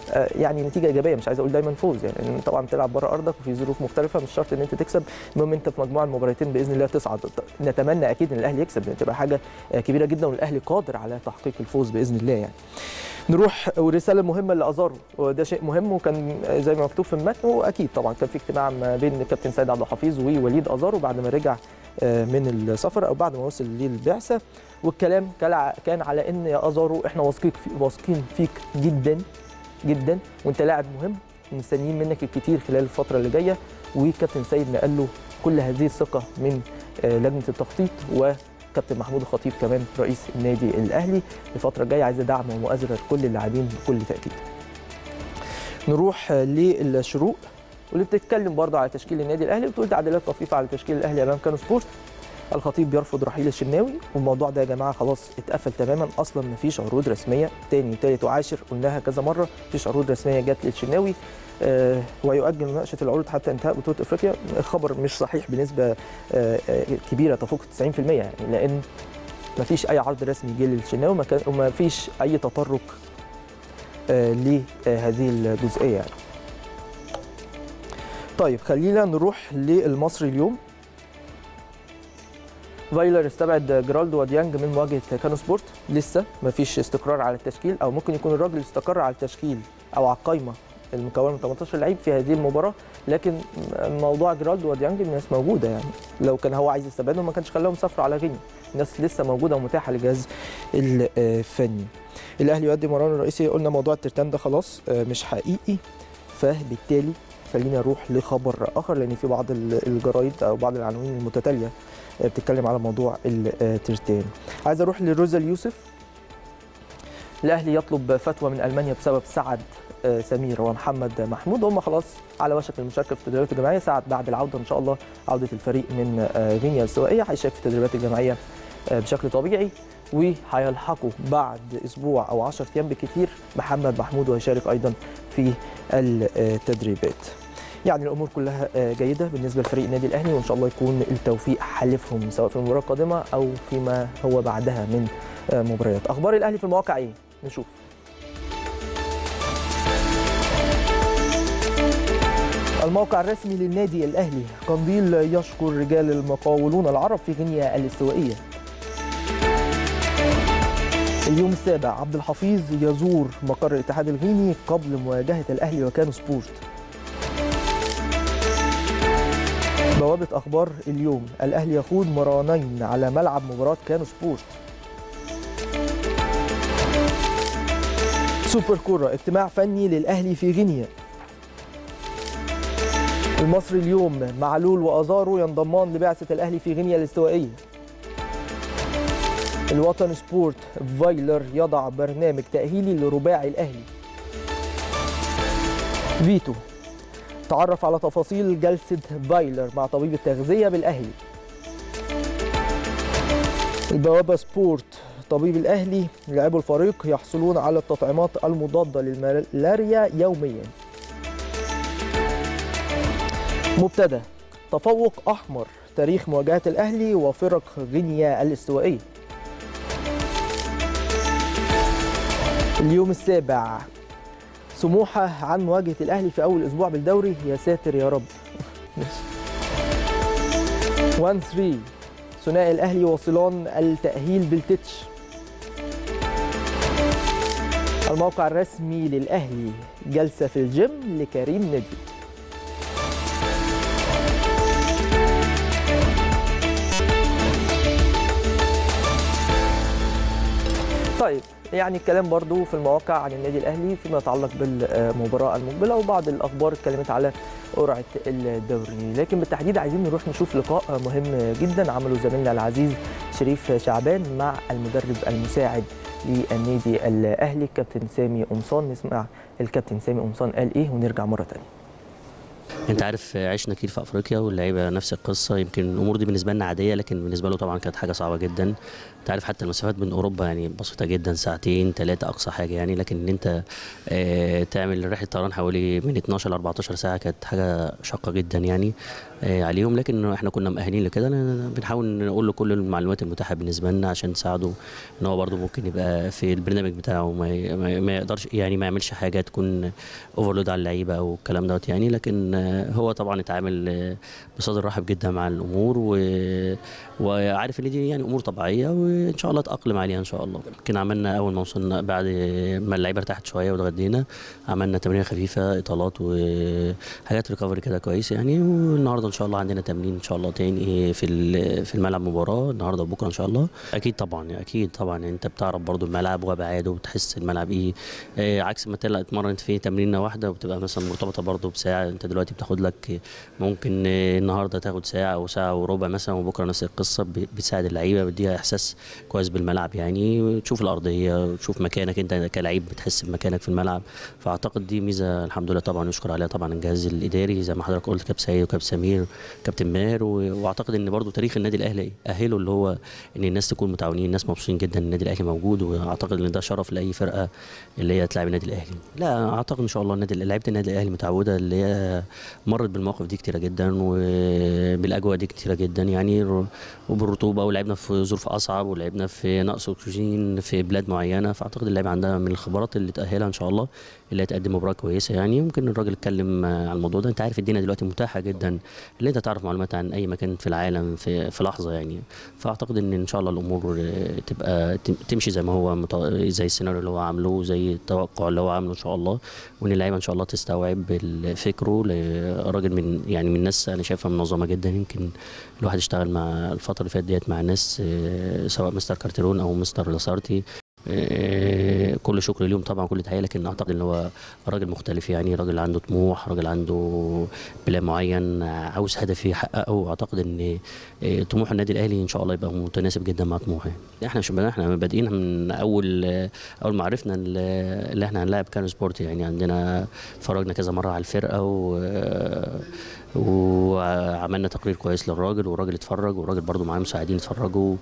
Speaker 1: يعني نتيجه ايجابيه، مش عايز اقول دايما فوز، يعني طبعا بتلعب بره ارضك وفي ظروف مختلفه، مش شرط ان انت تكسب، المهم انت في مجموعه المباراتين باذن الله تصعد. نتمنى اكيد ان الاهلي يكسب، لان تبقى حاجه كبيره جدا والاهلي قادر على تحقيق الفوز باذن الله يعني. نروح والرساله المهمه لازارو، وده شيء مهم وكان زي ما مكتوب في المتن، واكيد طبعا كان في اجتماع ما بين الكابتن سيد عبد الحفيظ ووليد ازارو بعد ما رجع من السفر او بعد ما وصل للبعثه، والكلام كان على ان يا ازارو احنا واثقين واثقين فيك جدا جدا، وانت لاعب مهم مستنيين منك الكثير خلال الفتره اللي جايه. وكابتن سيد نقل له كل هذه الثقه من لجنه التخطيط، وكابتن محمود الخطيب كمان رئيس النادي الاهلي الفتره الجايه عايز دعم ومؤازره لكل اللاعبين بكل تاكيد. نروح للشروق واللي بتتكلم برضه على تشكيل النادي الاهلي، بتقول تعديلات طفيفه على تشكيل الاهلي امام كانو سبورت. الخطيب بيرفض رحيل الشناوي، والموضوع ده يا جماعه خلاص اتقفل تماما، اصلا مفيش عروض رسميه، تاني وتالت وعاشر قلناها كذا مره، مفيش عروض رسميه جت للشناوي، آه ويؤجل مناقشه العروض حتى انتهاء بطوله افريقيا. الخبر مش صحيح بنسبه آه كبيره تفوق تسعين بالمئة يعني، لان مفيش اي عرض رسمي جه للشناوي ومفيش اي تطرق آه لهذه الجزئيه يعني. طيب خلينا نروح للمصري اليوم. فايلر استبعد جيرالدو وديانج من مواجهه كانو سبورت، لسه مفيش استقرار على التشكيل، او ممكن يكون الراجل استقر على التشكيل او على القائمه المكونه من ثمانية عشر لعيب في هذه المباراه، لكن موضوع جيرالدو وديانج الناس موجوده يعني، لو كان هو عايز يستبعدهم ما كانش خلاهم يسافروا على غينيا، الناس لسه موجوده ومتاحه للجهاز الفني. الاهلي يؤدي مرانه الرئيسي، قلنا موضوع الترتان ده خلاص مش حقيقي، فبالتالي خلينا نروح لخبر اخر، لان في بعض الجرايد او بعض العناوين المتتاليه بتتكلم على موضوع الترتان. عايز اروح لروزا اليوسف. الاهلي يطلب فتوى من المانيا بسبب سعد سمير ومحمد محمود، هم خلاص على وشك المشاركه في التدريبات الجماعيه. سعد بعد العوده ان شاء الله، عوده الفريق من غينيا الاستوائيه، هيشارك في التدريبات الجماعيه بشكل طبيعي، وهيلحقوا بعد اسبوع او عشرة ايام بكثير محمد محمود، وهيشارك ايضا في التدريبات. يعني الامور كلها جيده بالنسبه لفريق النادي الاهلي، وان شاء الله يكون التوفيق حلفهم سواء في المباراه القادمه او فيما هو بعدها من مباريات. اخبار الاهلي في المواقع ايه؟ نشوف. الموقع الرسمي للنادي الاهلي، قنديل يشكر رجال المقاولون العرب في غينيا الاستوائيه. اليوم السابع، عبد الحفيظ يزور مقر الاتحاد الغيني قبل مواجهه الاهلي وكانو سبورت. بوابة أخبار اليوم، الأهلي يخوض مرانين على ملعب مباراة كانو سبورت. سوبر كورة، اجتماع فني للأهلي في غينيا. المصري اليوم، معلول وأزارو ينضمان لبعثة الأهلي في غينيا الاستوائية. الوطن سبورت، فايلر يضع برنامج تأهيلي لرباعي الأهلي. فيتو، تعرف على تفاصيل جلسة فايلر مع طبيب التغذية بالأهلي. البوابة سبورت، طبيب الأهلي لاعبو الفريق يحصلون على التطعيمات المضادة للملاريا يوميا. مبتدأ، تفوق أحمر، تاريخ مواجهة الأهلي وفرق غينيا الاستوائية. اليوم السابع، سموحة عن مواجهة الأهلي في أول أسبوع بالدوري، يا ساتر يا رب. واحد ثلاثة، ثنائي الأهلي واصلان التأهيل بالتتش. الموقع الرسمي للأهلي، جلسة في الجيم لكريم نيدفيد. طيب يعني الكلام برضو في المواقع عن النادي الاهلي فيما يتعلق بالمباراه المقبله، وبعض الاخبار اتكلمت على قرعه الدوري، لكن بالتحديد عايزين نروح نشوف لقاء مهم جدا عمله زميلنا العزيز شريف شعبان مع المدرب المساعد للنادي الاهلي الكابتن سامي قمصان. نسمع الكابتن سامي قمصان قال ايه ونرجع مره ثانيه.
Speaker 3: انت عارف عشنا كتير في افريقيا واللعيبه نفس القصه، يمكن الامور دي بالنسبه لنا عاديه لكن بالنسبه له طبعا كانت حاجه صعبه جدا. انت عارف حتى المسافات بين اوروبا يعني بسيطه جدا، ساعتين ثلاثه اقصى حاجه يعني، لكن ان انت اه تعمل رحله طيران حوالي من اتناشر ل اربعتاشر ساعه كانت حاجه شاقه جدا يعني اه عليهم، لكن احنا كنا مؤهلين لكده. بنحاول نقول له كل المعلومات المتاحه بالنسبه لنا عشان نساعده ان هو برده ممكن يبقى في البرنامج بتاعه ما, ما, ما يقدرش يعني ما يعملش حاجه تكون اوفرلود على اللعيبه او الكلام دوت يعني، لكن اه هو طبعا اتعامل بصدر رحب جدا مع الامور و... وعارف ان دي يعني امور طبيعيه وان شاء الله اتاقلم عليها ان شاء الله. يمكن عملنا اول ما وصلنا بعد ما اللعيبه ارتاحت شويه واتغدينا عملنا تمرين خفيفه اطالات وحاجات ريكفري كده كويس يعني، والنهارده ان شاء الله عندنا تمرين ان شاء الله تاني في في الملعب مباراه النهارده وبكره ان شاء الله. اكيد طبعا اكيد طبعا انت بتعرف برضو الملعب وابعاده وبتحس الملعب ايه, إيه عكس ما تتمرن في تمرينه واحده وبتبقى مثلا مرتبطه برضو بساعه. انت دلوقتي بتاخد لك ممكن النهارده تاخد ساعه او ساعه وربع مثلا وبكره نفس القصه، بتساعد اللعيبه بتديها احساس كويس بالملعب يعني، تشوف الارضيه وتشوف مكانك انت كلاعب بتحس بمكانك في الملعب. فاعتقد دي ميزه الحمد لله طبعا يشكر عليها طبعا الجهاز الاداري زي ما حضرتك قلت، كابتن سيد وكابتن سمير وكابتن ماهر، واعتقد ان برضو تاريخ النادي الاهلي اهله اللي هو ان الناس تكون متعاونين، الناس مبسوطين جدا ان النادي الاهلي موجود، واعتقد ان ده شرف لاي فرقه اللي هي تلعب النادي الاهلي. لا اعتقد ان شاء الله النادي لعيبه النادي الاهلي متعوده اللي هي مرت بالمواقف دي كتيره جدا وبالاجواء دي كتيره جدا يعني، وبالرطوبه ولعبنا في ظروف اصعب ولعبنا في نقص اكسجين في بلاد معينه، فاعتقد اللعيبه عندها من الخبرات اللي تاهلها ان شاء الله اللي هتقدم مباراه كويسه يعني. ممكن الراجل اتكلم على الموضوع ده، انت عارف الدنيا دلوقتي متاحه جدا اللي انت تعرف معلومات عن اي مكان في العالم في, في لحظه يعني، فاعتقد ان ان شاء الله الامور تبقى تمشي زي ما هو زي السيناريو اللي هو عامله زي التوقع اللي هو عامله ان شاء الله، وان اللعيبه ان شاء الله تستوعب فكره. راجل من يعني من الناس انا شايفها منظمه جدا، يمكن الواحد اشتغل مع الفتره اللي فاتت ديت مع ناس سواء مستر كارتيرون او مستر لاسارتي، كل شكر ليهم طبعا كل تحيه، لكن اعتقد ان هو راجل مختلف يعني، راجل عنده طموح، راجل عنده بلان معين عاوز هدف يحققه، واعتقد ان طموح النادي الاهلي ان شاء الله يبقى متناسب جدا مع طموحه يعني. احنا مش احنا بادئين من اول اول ما عرفنا اللي احنا هنلاعب كانو سبورت يعني، عندنا اتفرجنا كذا مره على الفرقه و وعملنا تقرير كويس للراجل والراجل اتفرج والراجل برضو معاه مساعدين اتفرجوا،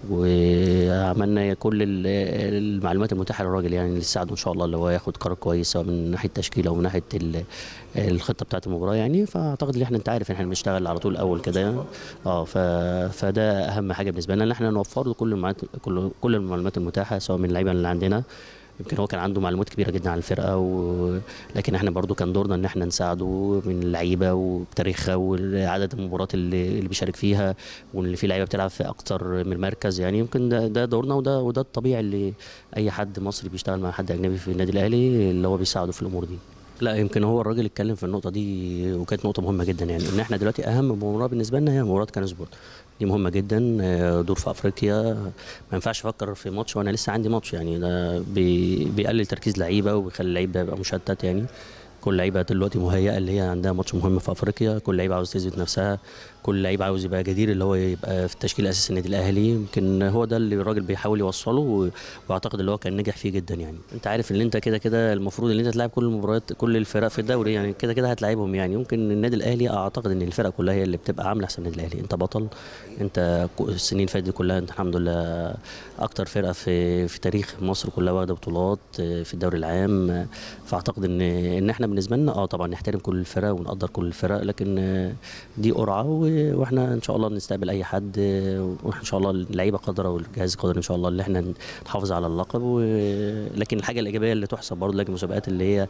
Speaker 3: وعملنا كل المعلومات المتاحه للراجل يعني اللي تساعده ان شاء الله اللي هو ياخد قرار كويس سواء من ناحيه التشكيل او من ناحيه الخطه بتاعه المباراه يعني. فاعتقد ان احنا انت عارف ان احنا بنشتغل على طول اول كده يعني. اه فده اهم حاجه بالنسبه لنا ان احنا نوفر له كل المعلومات كل كل المعلومات المتاحه سواء من اللعيبه اللي عندنا. يمكن هو كان عنده معلومات كبيره جدا عن الفرقه و... لكن احنا برضو كان دورنا ان احنا نساعده من اللعيبه وبتاريخها وعدد المباريات اللي, اللي بيشارك فيها واللي فيه لعيبه بتلعب في اكتر من مركز يعني. يمكن ده, ده دورنا وده وده الطبيعي اللي اي حد مصري بيشتغل مع حد اجنبي في النادي الاهلي اللي هو بيساعده في الامور دي. لا يمكن هو الراجل اتكلم في النقطه دي وكانت نقطه مهمه جدا يعني، ان احنا دلوقتي اهم مباراه بالنسبه لنا هي مباراه كانو سبورت، دي مهمه جدا، دور في افريقيا ما ينفعش افكر في ماتش وانا لسه عندي ماتش يعني، ده بي بيقلل تركيز لعيبه وبيخلي اللعيب ده يبقى مشتت يعني. كل لعيبه دلوقتي مهيئه اللي هي عندها ماتش مهم في افريقيا، كل لعيبه عاوز تثبت نفسها، كل لعيب عاوز يبقى جدير اللي هو يبقى في التشكيل الاساسي النادي الاهلي. يمكن هو ده اللي الراجل بيحاول يوصله واعتقد اللي هو كان نجح فيه جدا يعني. انت عارف ان انت كده كده المفروض ان انت تلعب كل المباريات كل الفرق في الدوري يعني، كده كده هتلاعبهم يعني. يمكن النادي الاهلي اعتقد ان الفرق كلها هي اللي بتبقى عامله احسن النادي الاهلي، انت بطل، انت السنين اللي فاتت كلها انت الحمد لله اكتر فرقه في في تاريخ مصر كلها واخده بطولات في الدوري العام. فاعتقد ان ان احنا بالنسبه لنا اه طبعا نحترم كل الفرق ونقدر كل الفرق، لكن دي قرعه واحنا ان شاء الله نستقبل اي حد، وان شاء الله اللعيبه قادره والجهاز قادر ان شاء الله اللي احنا نحافظ على اللقب و... لكن الحاجه الايجابيه اللي تحسب برضه لكن المسابقات اللي هي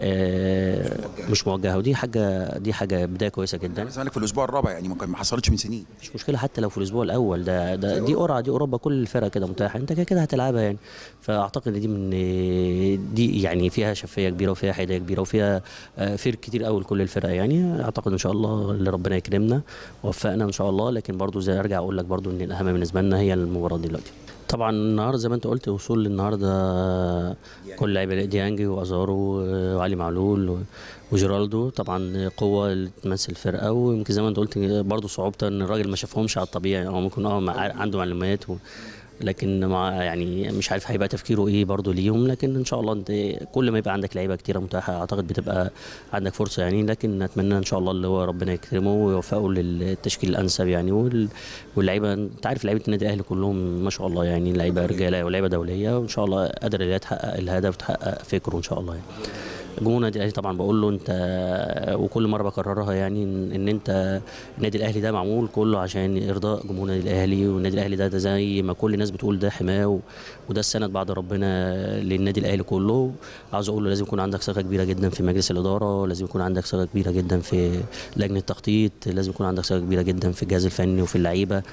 Speaker 3: مش موجهه، ودي حاجه دي حاجه بدايه كويسه جدا.
Speaker 4: الزمالك في الاسبوع الرابع يعني ما حصلتش من سنين،
Speaker 3: مش مشكله حتى لو في الاسبوع الاول، ده, ده دي قرعه، دي اوروبا كل الفرق كده متاحه، انت كده كده هتلعبها يعني. فاعتقد ان دي من دي يعني فيها شفافيه كبيره وفيها حياديه كبيره وفيها فرق كتير قوي لكل الفرق يعني. اعتقد ان شاء الله اللي ربنا يكرمنا ووفقنا ان شاء الله، لكن برضو زي ارجع اقول لك برضو ان الاهم بالنسبه لنا هي المباراه دلوقتي. طبعا النهارده زي ما انت قلت وصول النهارده كل لعيبه ديانج وازارو وعلي معلول وجيرالدو طبعا قوه اللي تمثل الفرقه، ويمكن زي ما انت قلت برضو صعوبه ان الراجل ما شافهمش على الطبيعي او ممكن اه عنده معلومات و لكن مع يعني مش عارف هيبقى تفكيره ايه برضه ليهم، لكن ان شاء الله انت كل ما يبقى عندك لعيبه كتيره متاحه اعتقد بتبقى عندك فرصه يعني. لكن نتمنى ان شاء الله اللي هو ربنا يكرمه ويوفقه للتشكيل الانسب يعني. واللعيبه انت عارف لعيبه النادي الاهلي كلهم ما شاء الله يعني لعيبه رجاله ولاعيبه دوليه، وان شاء الله قادر اللي تحقق الهدف وتحقق فكره ان شاء الله يعني. جمهور النادي الاهلي طبعا بقول له انت، وكل مره بكررها يعني، ان انت النادي الاهلي ده معمول كله عشان ارضاء جمهور النادي الاهلي. والنادي الاهلي ده, ده زي ما كل الناس بتقول ده حماه وده السند بعد ربنا للنادي الاهلي كله. عاوز اقول له لازم يكون عندك ثقه كبيره جدا في مجلس الاداره، لازم يكون عندك ثقه كبيره جدا في لجنه التخطيط، لازم يكون عندك ثقه كبيره جدا في الجهاز الفني وفي اللعيبه.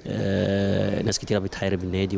Speaker 3: آه ناس كتيره بتحارب النادي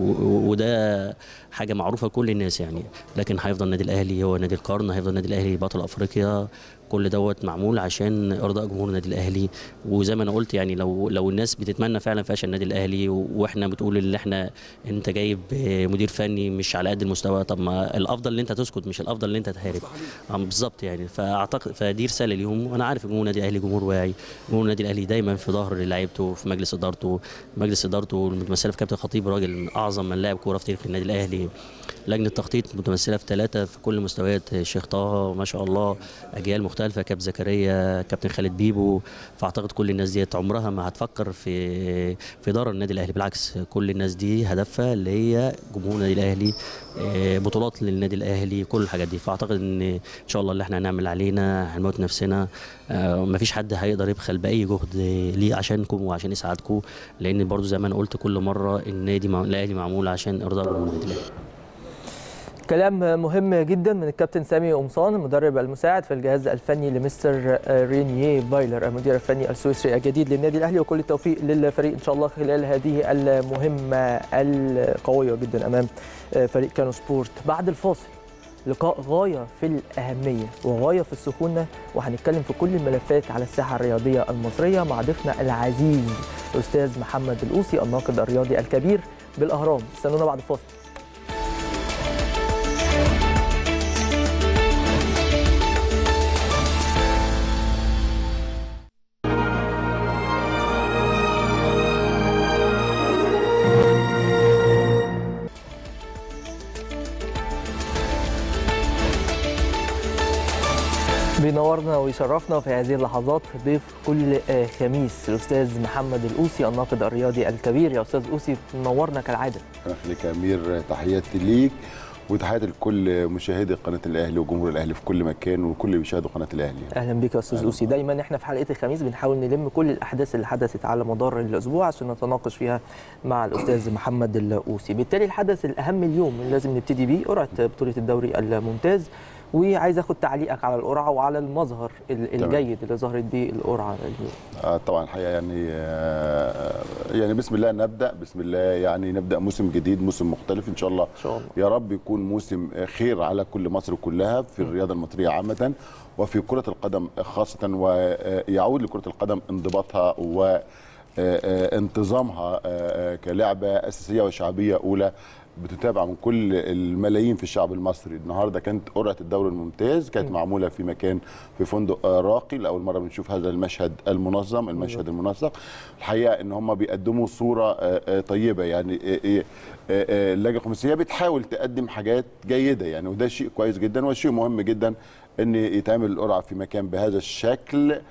Speaker 3: وده حاجه معروفه لكل الناس يعني. لكن هيفضل النادي الاهلي هو نادي القرن، هيفضل النادي الاهلي بطل افريقيا. كل دوت معمول عشان ارضاء جمهور النادي الاهلي. وزي ما انا قلت يعني لو لو الناس بتتمنى فعلا فشل النادي الاهلي واحنا بتقول ان احنا انت جايب مدير فني مش على قد المستوى، طب ما الافضل ان انت تسكت مش الافضل ان انت تحارب. بالظبط يعني. فاعتقد فدي رساله ليهم، وانا عارف جمهور النادي الاهلي جمهور واعي. جمهور النادي الاهلي دايما في ظهر لعيبته، في مجلس ادارته، مجلس ادارته المتمثله في كابتن خطيب راجل من اعظم من لاعب كوره في تاريخ النادي الاهلي. لجنه التخطيط متمثله في ثلاثه في كل مستويات، الشيخ طه ما شاء الله، اجيال مختلفه، كابتن زكريا، كابتن خالد بيبو. فاعتقد كل الناس ديت عمرها ما هتفكر في في ضرر النادي الاهلي، بالعكس كل الناس دي هدفها اللي هي جمهور النادي الاهلي، بطولات للنادي الاهلي، كل الحاجات دي. فاعتقد ان ان شاء الله اللي احنا هنعمل علينا هنموت نفسنا. ما فيش حد هيقدر يبخل باي جهد ليه عشانكم وعشان يساعدكم، لان برضو زي ما انا قلت كل مره النادي الاهلي معمول عشان ارضاء جمهور النادي الاهلي.
Speaker 1: كلام مهم جدا من الكابتن سامي قمصان المدرب المساعد في الجهاز الفني لمستر رينيه فايلر المدير الفني السويسري الجديد للنادي الاهلي. وكل التوفيق للفريق ان شاء الله خلال هذه المهمه القويه جدا امام فريق كانو سبورت. بعد الفاصل لقاء غايه في الاهميه وغايه في السخونه، وهنتكلم في كل الملفات على الساحه الرياضيه المصريه مع ضيفنا العزيز الاستاذ محمد القوسي الناقد الرياضي الكبير بالاهرام. استنونا بعد الفاصل. بينورنا ويشرفنا في هذه اللحظات ضيف كل خميس الاستاذ محمد القوسي الناقد الرياضي الكبير. يا استاذ قوسي منورنا كالعاده.
Speaker 5: انا خليك يا امير، تحياتي ليك وتحياتي لكل مشاهدي قناه الاهلي وجمهور الاهلي في كل مكان وكل اللي بيشاهدوا قناه الاهلي.
Speaker 1: اهلا بك يا استاذ قوسي. دايما احنا في حلقه الخميس بنحاول نلم كل الاحداث اللي حدثت على مدار الاسبوع عشان نتناقش فيها مع الاستاذ محمد القوسي. بالتالي الحدث الاهم اليوم اللي لازم نبتدي بيه قرعه بطوله الدوري الممتاز، وعايز اخد تعليقك على القرعه وعلى المظهر الجيد اللي ظهرت بيه القرعه اليوم.
Speaker 5: آه طبعا الحقيقه يعني آه يعني بسم الله نبدا، بسم الله يعني نبدا موسم جديد، موسم مختلف ان شاء الله.
Speaker 1: ان شاء الله
Speaker 5: يا رب يكون موسم خير على كل مصر كلها في الرياضه المصريه عامه وفي كره القدم خاصه، ويعود لكره القدم انضباطها وانتظامها كلعبه اساسيه وشعبيه اولى بتتابع من كل الملايين في الشعب المصري. النهارده كانت قرعه الدوري الممتاز كانت معموله في مكان في فندق راقي، لاول مره بنشوف هذا المشهد المنظم، المشهد المنسق. الحقيقه ان هم بيقدموا صوره طيبه يعني. اللجنه الخماسيه بتحاول تقدم حاجات جيده يعني، وده شيء كويس جدا وشيء مهم جدا ان يتعمل القرعه في مكان بهذا الشكل.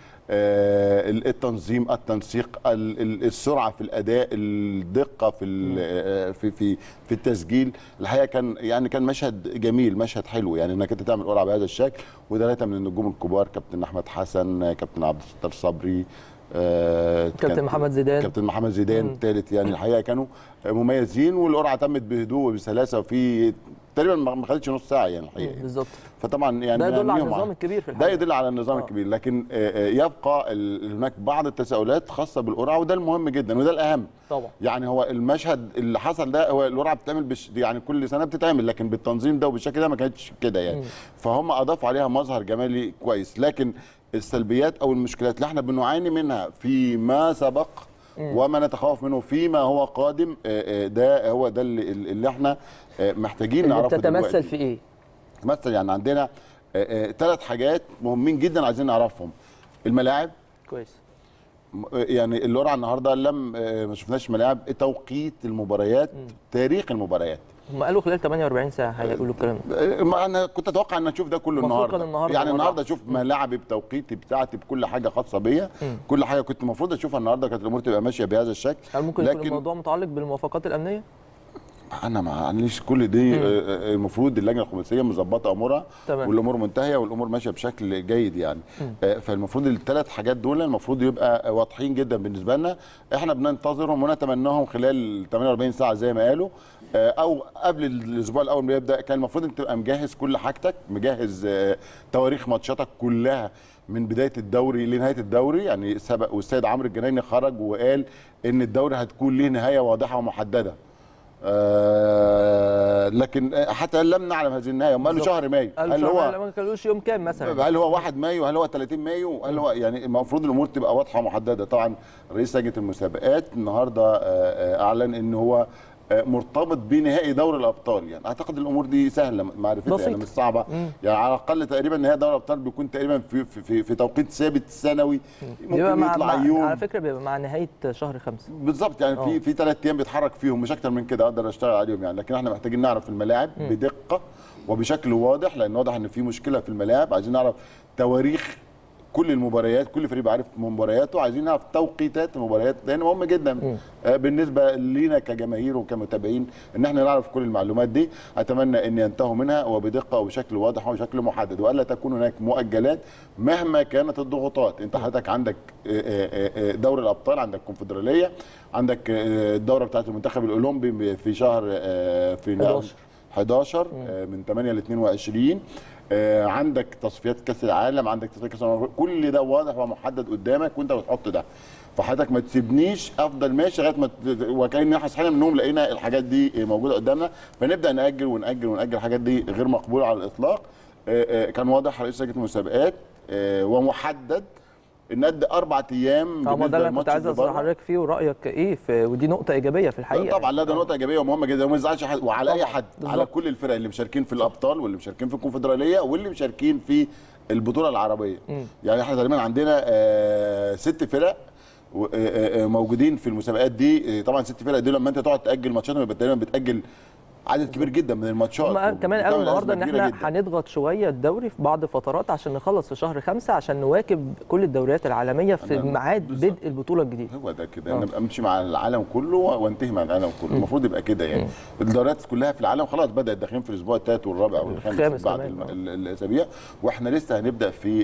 Speaker 5: التنظيم، التنسيق، السرعه في الاداء، الدقه في في في في التسجيل. الحقيقه كان يعني كان مشهد جميل، مشهد حلو يعني انك انت تعمل قرعه بهذا الشكل. وثلاثه من النجوم الكبار، كابتن احمد حسن، كابتن عبد الستار صبري،
Speaker 1: كابتن محمد زيدان
Speaker 5: كابتن محمد زيدان الثالث يعني. الحقيقه كانوا مميزين والقرعه تمت بهدوء وبسلاسه وفي تقريبا ما خدتش نص ساعه يعني الحقيقه.
Speaker 1: بالظبط.
Speaker 5: فطبعا يعني
Speaker 1: ده يدل على النظام الكبير في الحقيقه.
Speaker 5: ده يدل على النظام آه. الكبير، لكن يبقى هناك بعض التساؤلات خاصه بالقرعه، وده المهم جدا وده الاهم
Speaker 1: طبعا.
Speaker 5: يعني هو المشهد اللي حصل ده، هو القرعه بتتعمل بش يعني كل سنه بتتعمل، لكن بالتنظيم ده وبالشكل ده ما كانتش كده يعني. م. فهم اضافوا عليها مظهر جمالي كويس، لكن السلبيات او المشكلات اللي احنا بنعاني منها فيما سبق وما نتخوف منه فيما هو قادم، ده هو ده اللي, اللي احنا محتاجين نعرفه.
Speaker 1: تتمثل في ايه؟
Speaker 5: مثلا يعني عندنا ثلاث حاجات مهمين جدا عايزين نعرفهم. الملاعب
Speaker 1: كويس،
Speaker 5: يعني القرعه النهارده لم ما شفناش ملاعب توقيت المباريات م. تاريخ المباريات.
Speaker 1: هم قالوا خلال ثمانية وأربعين ساعه هيقولوا الكلام
Speaker 5: ده. ما انا كنت اتوقع ان اشوف ده كله النهارده.
Speaker 1: النهارده
Speaker 5: يعني النهارده اشوف ملاعبي بتوقيتي بتاعتي بكل حاجه خاصه بيا، كل حاجه كنت المفروض اشوفها النهارده، كانت الامور تبقى ماشيه بهذا الشكل.
Speaker 1: هل ممكن لكن يكون الموضوع متعلق بالموافقات الامنيه؟
Speaker 5: انا ما عنديش كل دي. مم. المفروض اللجنه الخماسيه مظبطه امورها والامور منتهيه والامور ماشيه بشكل جيد يعني. مم. فالمفروض الثلاث حاجات دول المفروض يبقى واضحين جدا بالنسبه لنا، احنا بننتظرهم ونتمناهم خلال ثمانية وأربعين ساعه زي ما قالوا، او قبل الاسبوع الاول ما يبدا. كان المفروض انت تبقى مجهز كل حاجتك، مجهز تواريخ ماتشاتك كلها من بدايه الدوري لنهايه الدوري. يعني سبق والسيد عمرو الجنايني خرج وقال ان الدوري هتكون له نهايه واضحه ومحدده. آه لكن حتى لم نعلم هذه النهايه. هم قالوا شهر مايو.
Speaker 1: هل هو ما قالوش يوم كام مثلا؟
Speaker 5: هل هو واحد مايو؟ هل هو ثلاثين مايو؟ هل هو يعني المفروض الامور تبقى واضحه ومحدده. طبعا رئيس لجنه المسابقات النهارده اعلن ان هو مرتبط بنهائي دوري الابطال. يعني اعتقد الامور دي سهله معرفتها، يعني مش صعبه. مم. يعني على الاقل تقريبا نهائي دوري الابطال بيكون تقريبا في في, في توقيت ثابت سنوي، ممكن يطلع
Speaker 1: مع
Speaker 5: يوم.
Speaker 1: على فكره بيبقى مع نهايه شهر خمسة
Speaker 5: بالظبط. يعني أوه. في في ثلاث ايام بيتحرك فيهم، مش اكتر من كده اقدر اشتغل عليهم يعني. لكن احنا محتاجين نعرف الملاعب مم. بدقه وبشكل واضح، لان واضح ان في مشكله في الملاعب. عايزين نعرف تواريخ كل المباريات، كل فريق عارف مبارياته. عايزين نعرف توقيتات المباريات، لان مهم جدا آه بالنسبه لينا كجماهير وكمتابعين ان احنا نعرف كل المعلومات دي. اتمنى ان ينتهوا منها وبدقه وبشكل واضح وبشكل محدد، والا تكون هناك مؤجلات مهما كانت الضغوطات. انت حضرتك عندك دوري الابطال، عندك كونفدراليه، عندك الدوره بتاعه المنتخب الاولمبي في شهر في حداشر من ثمانية ل اثنين وعشرين. آه عندك تصفيات كاس العالم، عندك تصفيات كاس العالم، كل ده واضح ومحدد قدامك وانت بتحط ده. فحضرتك ما تسيبنيش افضل ماشي لغايه ما وكأن احنا صحينا من النوم لقينا الحاجات دي موجوده قدامنا، فنبدا ناجل وناجل وناجل. الحاجات دي غير مقبوله على الاطلاق. آه آه كان واضح رئيس لجنه المسابقات آه ومحدد ان قد اربع ايام.
Speaker 1: اه ده اللي كنت عايز اسال حضرتك فيه ورايك ايه في، ودي نقطه ايجابيه في الحقيقه.
Speaker 5: طبعا لا ده نقطه ايجابيه ومهمه جدا وما يزعلش حد، وعلى اي حد بالزبط. على كل الفرق اللي مشاركين في الابطال واللي مشاركين في الكونفدراليه واللي مشاركين في البطوله العربيه. م. يعني احنا تقريبا عندنا آه ست فرق موجودين في المسابقات دي. طبعا ست فرق دي لما انت تقعد تاجل ماتشاتهم يبقى تقريبا بتاجل عدد كبير جدا من الماتشات.
Speaker 1: كمان قالوا النهارده ان احنا هنضغط شويه الدوري في بعض فترات عشان نخلص في شهر خمسة عشان نواكب كل الدوريات العالميه في ميعاد بدء البطوله الجديده.
Speaker 5: هو ده كده انا امشي مع العالم كله وانتهي مع العالم كله. المفروض يبقى كده يعني. الدوريات كلها في العالم خلاص بدات داخلين في الاسبوع الثالث والرابع والخامس بعد الاسابيع، واحنا لسه هنبدا في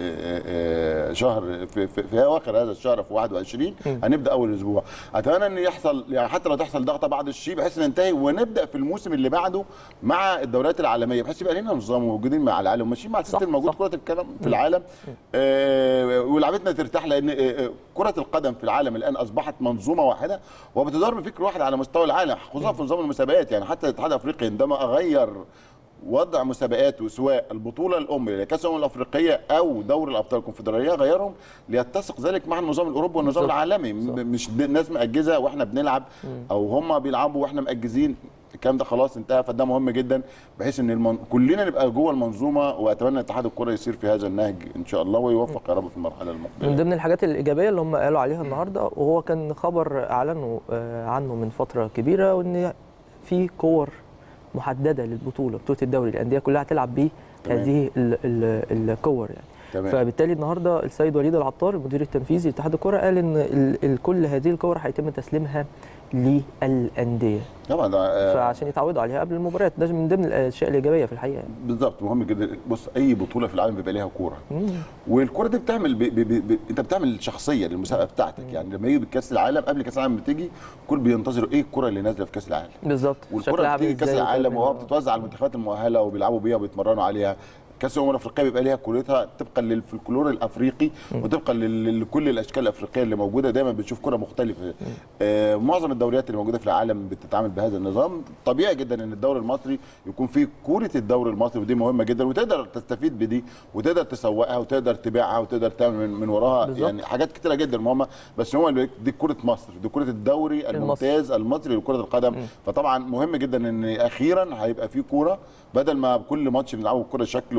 Speaker 5: شهر في, في, في اواخر هذا الشهر في واحد وعشرين هنبدا اول اسبوع. اتمنى ان يحصل يعني حتى لو تحصل ضغطه بعض الشيء بحيث ننتهي ونبدا في الموسم اللي بعده مع الدوريات العالميه، بحيث يبقى لنا نظام موجودين مع العالم وماشيين مع السيستم الموجود كره القدم في العالم. آه ولعبتنا ترتاح، لان آه كره القدم في العالم الان اصبحت منظومه واحده وبتدار بفكر واحد على مستوى العالم، خصوصا في نظام المسابقات. يعني حتى الاتحاد الافريقي عندما غير وضع مسابقاته سواء البطوله الام لكاس الامم الافريقيه او دوري الابطال الكونفدراليه غيرهم ليتسق ذلك مع النظام الاوروبي والنظام العالمي. مش الناس مأجزه واحنا بنلعب او هم بيلعبوا واحنا مأجزين، الكلام ده خلاص انتهى. فده مهم جدا بحيث ان المن... كلنا نبقى جوه المنظومه. واتمنى اتحاد الكره يسير في هذا النهج ان شاء الله ويوفق يا رب في المرحله المقبله.
Speaker 1: من ضمن الحاجات الايجابيه اللي هم قالوا عليها النهارده، وهو كان خبر اعلنوا عنه من فتره كبيره، وان في كور محدده للبطوله، بطوله الدوري الانديه كلها هتلعب بيه هذه الكور يعني. تمام. فبالتالي النهارده السيد وليد العطار المدير التنفيذي لاتحاد الكره قال ان كل هذه الكور هيتم تسليمها للانديه
Speaker 5: طبعا ده
Speaker 1: فعشان يتعودوا عليها قبل المباريات. ده من ضمن الاشياء الايجابيه في الحقيقه يعني.
Speaker 5: بالظبط مهم جدا. بص اي بطوله في العالم بيبقى ليها كوره، والكوره دي بتعمل بي بي بي انت بتعمل شخصيه للمسابقه بتاعتك. مم. يعني لما يجي كاس العالم قبل كاس العالم بتيجي الكل بينتظروا ايه الكوره اللي نازله في كاس العالم
Speaker 1: بالظبط.
Speaker 5: والكوره بتيجي كاس العالم وهو بتتوزع على المنتخبات المؤهله وبيلعبوا بيها وبيتمرنوا عليها. كاس الامم الافريقيه بيبقى ليها كورتها طبقا للفلكلور الافريقي وطبقا لكل الاشكال الافريقيه اللي موجوده. دايما بنشوف كره مختلفه. آه معظم الدوريات اللي موجوده في العالم بتتعامل بهذا النظام. طبيعي جدا ان الدوري المصري يكون فيه كوره الدوري المصري، ودي مهمه جدا وتقدر تستفيد بدي وتقدر تسوقها وتقدر تبيعها وتقدر تعمل من, من وراها بالزبط. يعني حاجات كتيره جدا مهمه. بس هو دي كره مصر، دي كره الدوري الممتاز المصري لكره القدم. م. فطبعا مهم جدا ان اخيرا هيبقى فيه كوره بدل ما كل ماتش بنلعبه كره شكل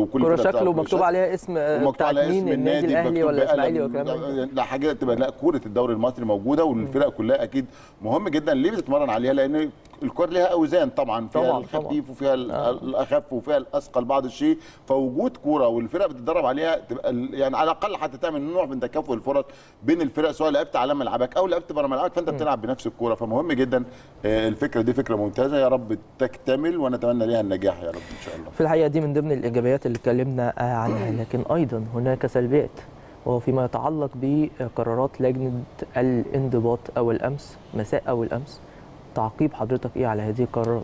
Speaker 5: وكل
Speaker 1: كرة
Speaker 5: فرقة
Speaker 1: شكله
Speaker 5: بتلعب
Speaker 1: مكتوب عليها اسم
Speaker 5: ومكتوب على اسم
Speaker 1: النادي
Speaker 5: النادي
Speaker 1: الاهلي ولا الاسماعيلي
Speaker 5: مكتوب
Speaker 1: والكلام
Speaker 5: بقلم.
Speaker 1: ده.
Speaker 5: لا حاجه تبقى لا كوره الدوري المصري موجوده والفرق كلها اكيد مهم جدا. ليه بتتمرن عليها؟ لان الكره ليها اوزان طبعا، فيها
Speaker 1: طبعاً
Speaker 5: الخفيف
Speaker 1: طبعاً.
Speaker 5: وفيها
Speaker 1: آه.
Speaker 5: الاخف وفيها الاثقل بعض الشيء، فوجود كوره والفرق بتتدرب عليها تبقى يعني على الاقل حتى تعمل نوع من تكافؤ الفرص بين الفرق، سواء لعبت على ملعبك او لعبت بره ملعبك فانت بتلعب بنفس الكوره. فمهم جدا الفكره دي، فكره ممتازه، يا رب تكتمل ونتمنى ليها النجاح يا رب ان شاء الله.
Speaker 1: في الحقيقه دي من ضمن الايجابيات اللي اتكلمنا عنها، لكن ايضا هناك سلبيات، وهو فيما يتعلق بقرارات لجنه الانضباط اول امس مساء اول امس. تعقيب حضرتك ايه على هذه القرارات؟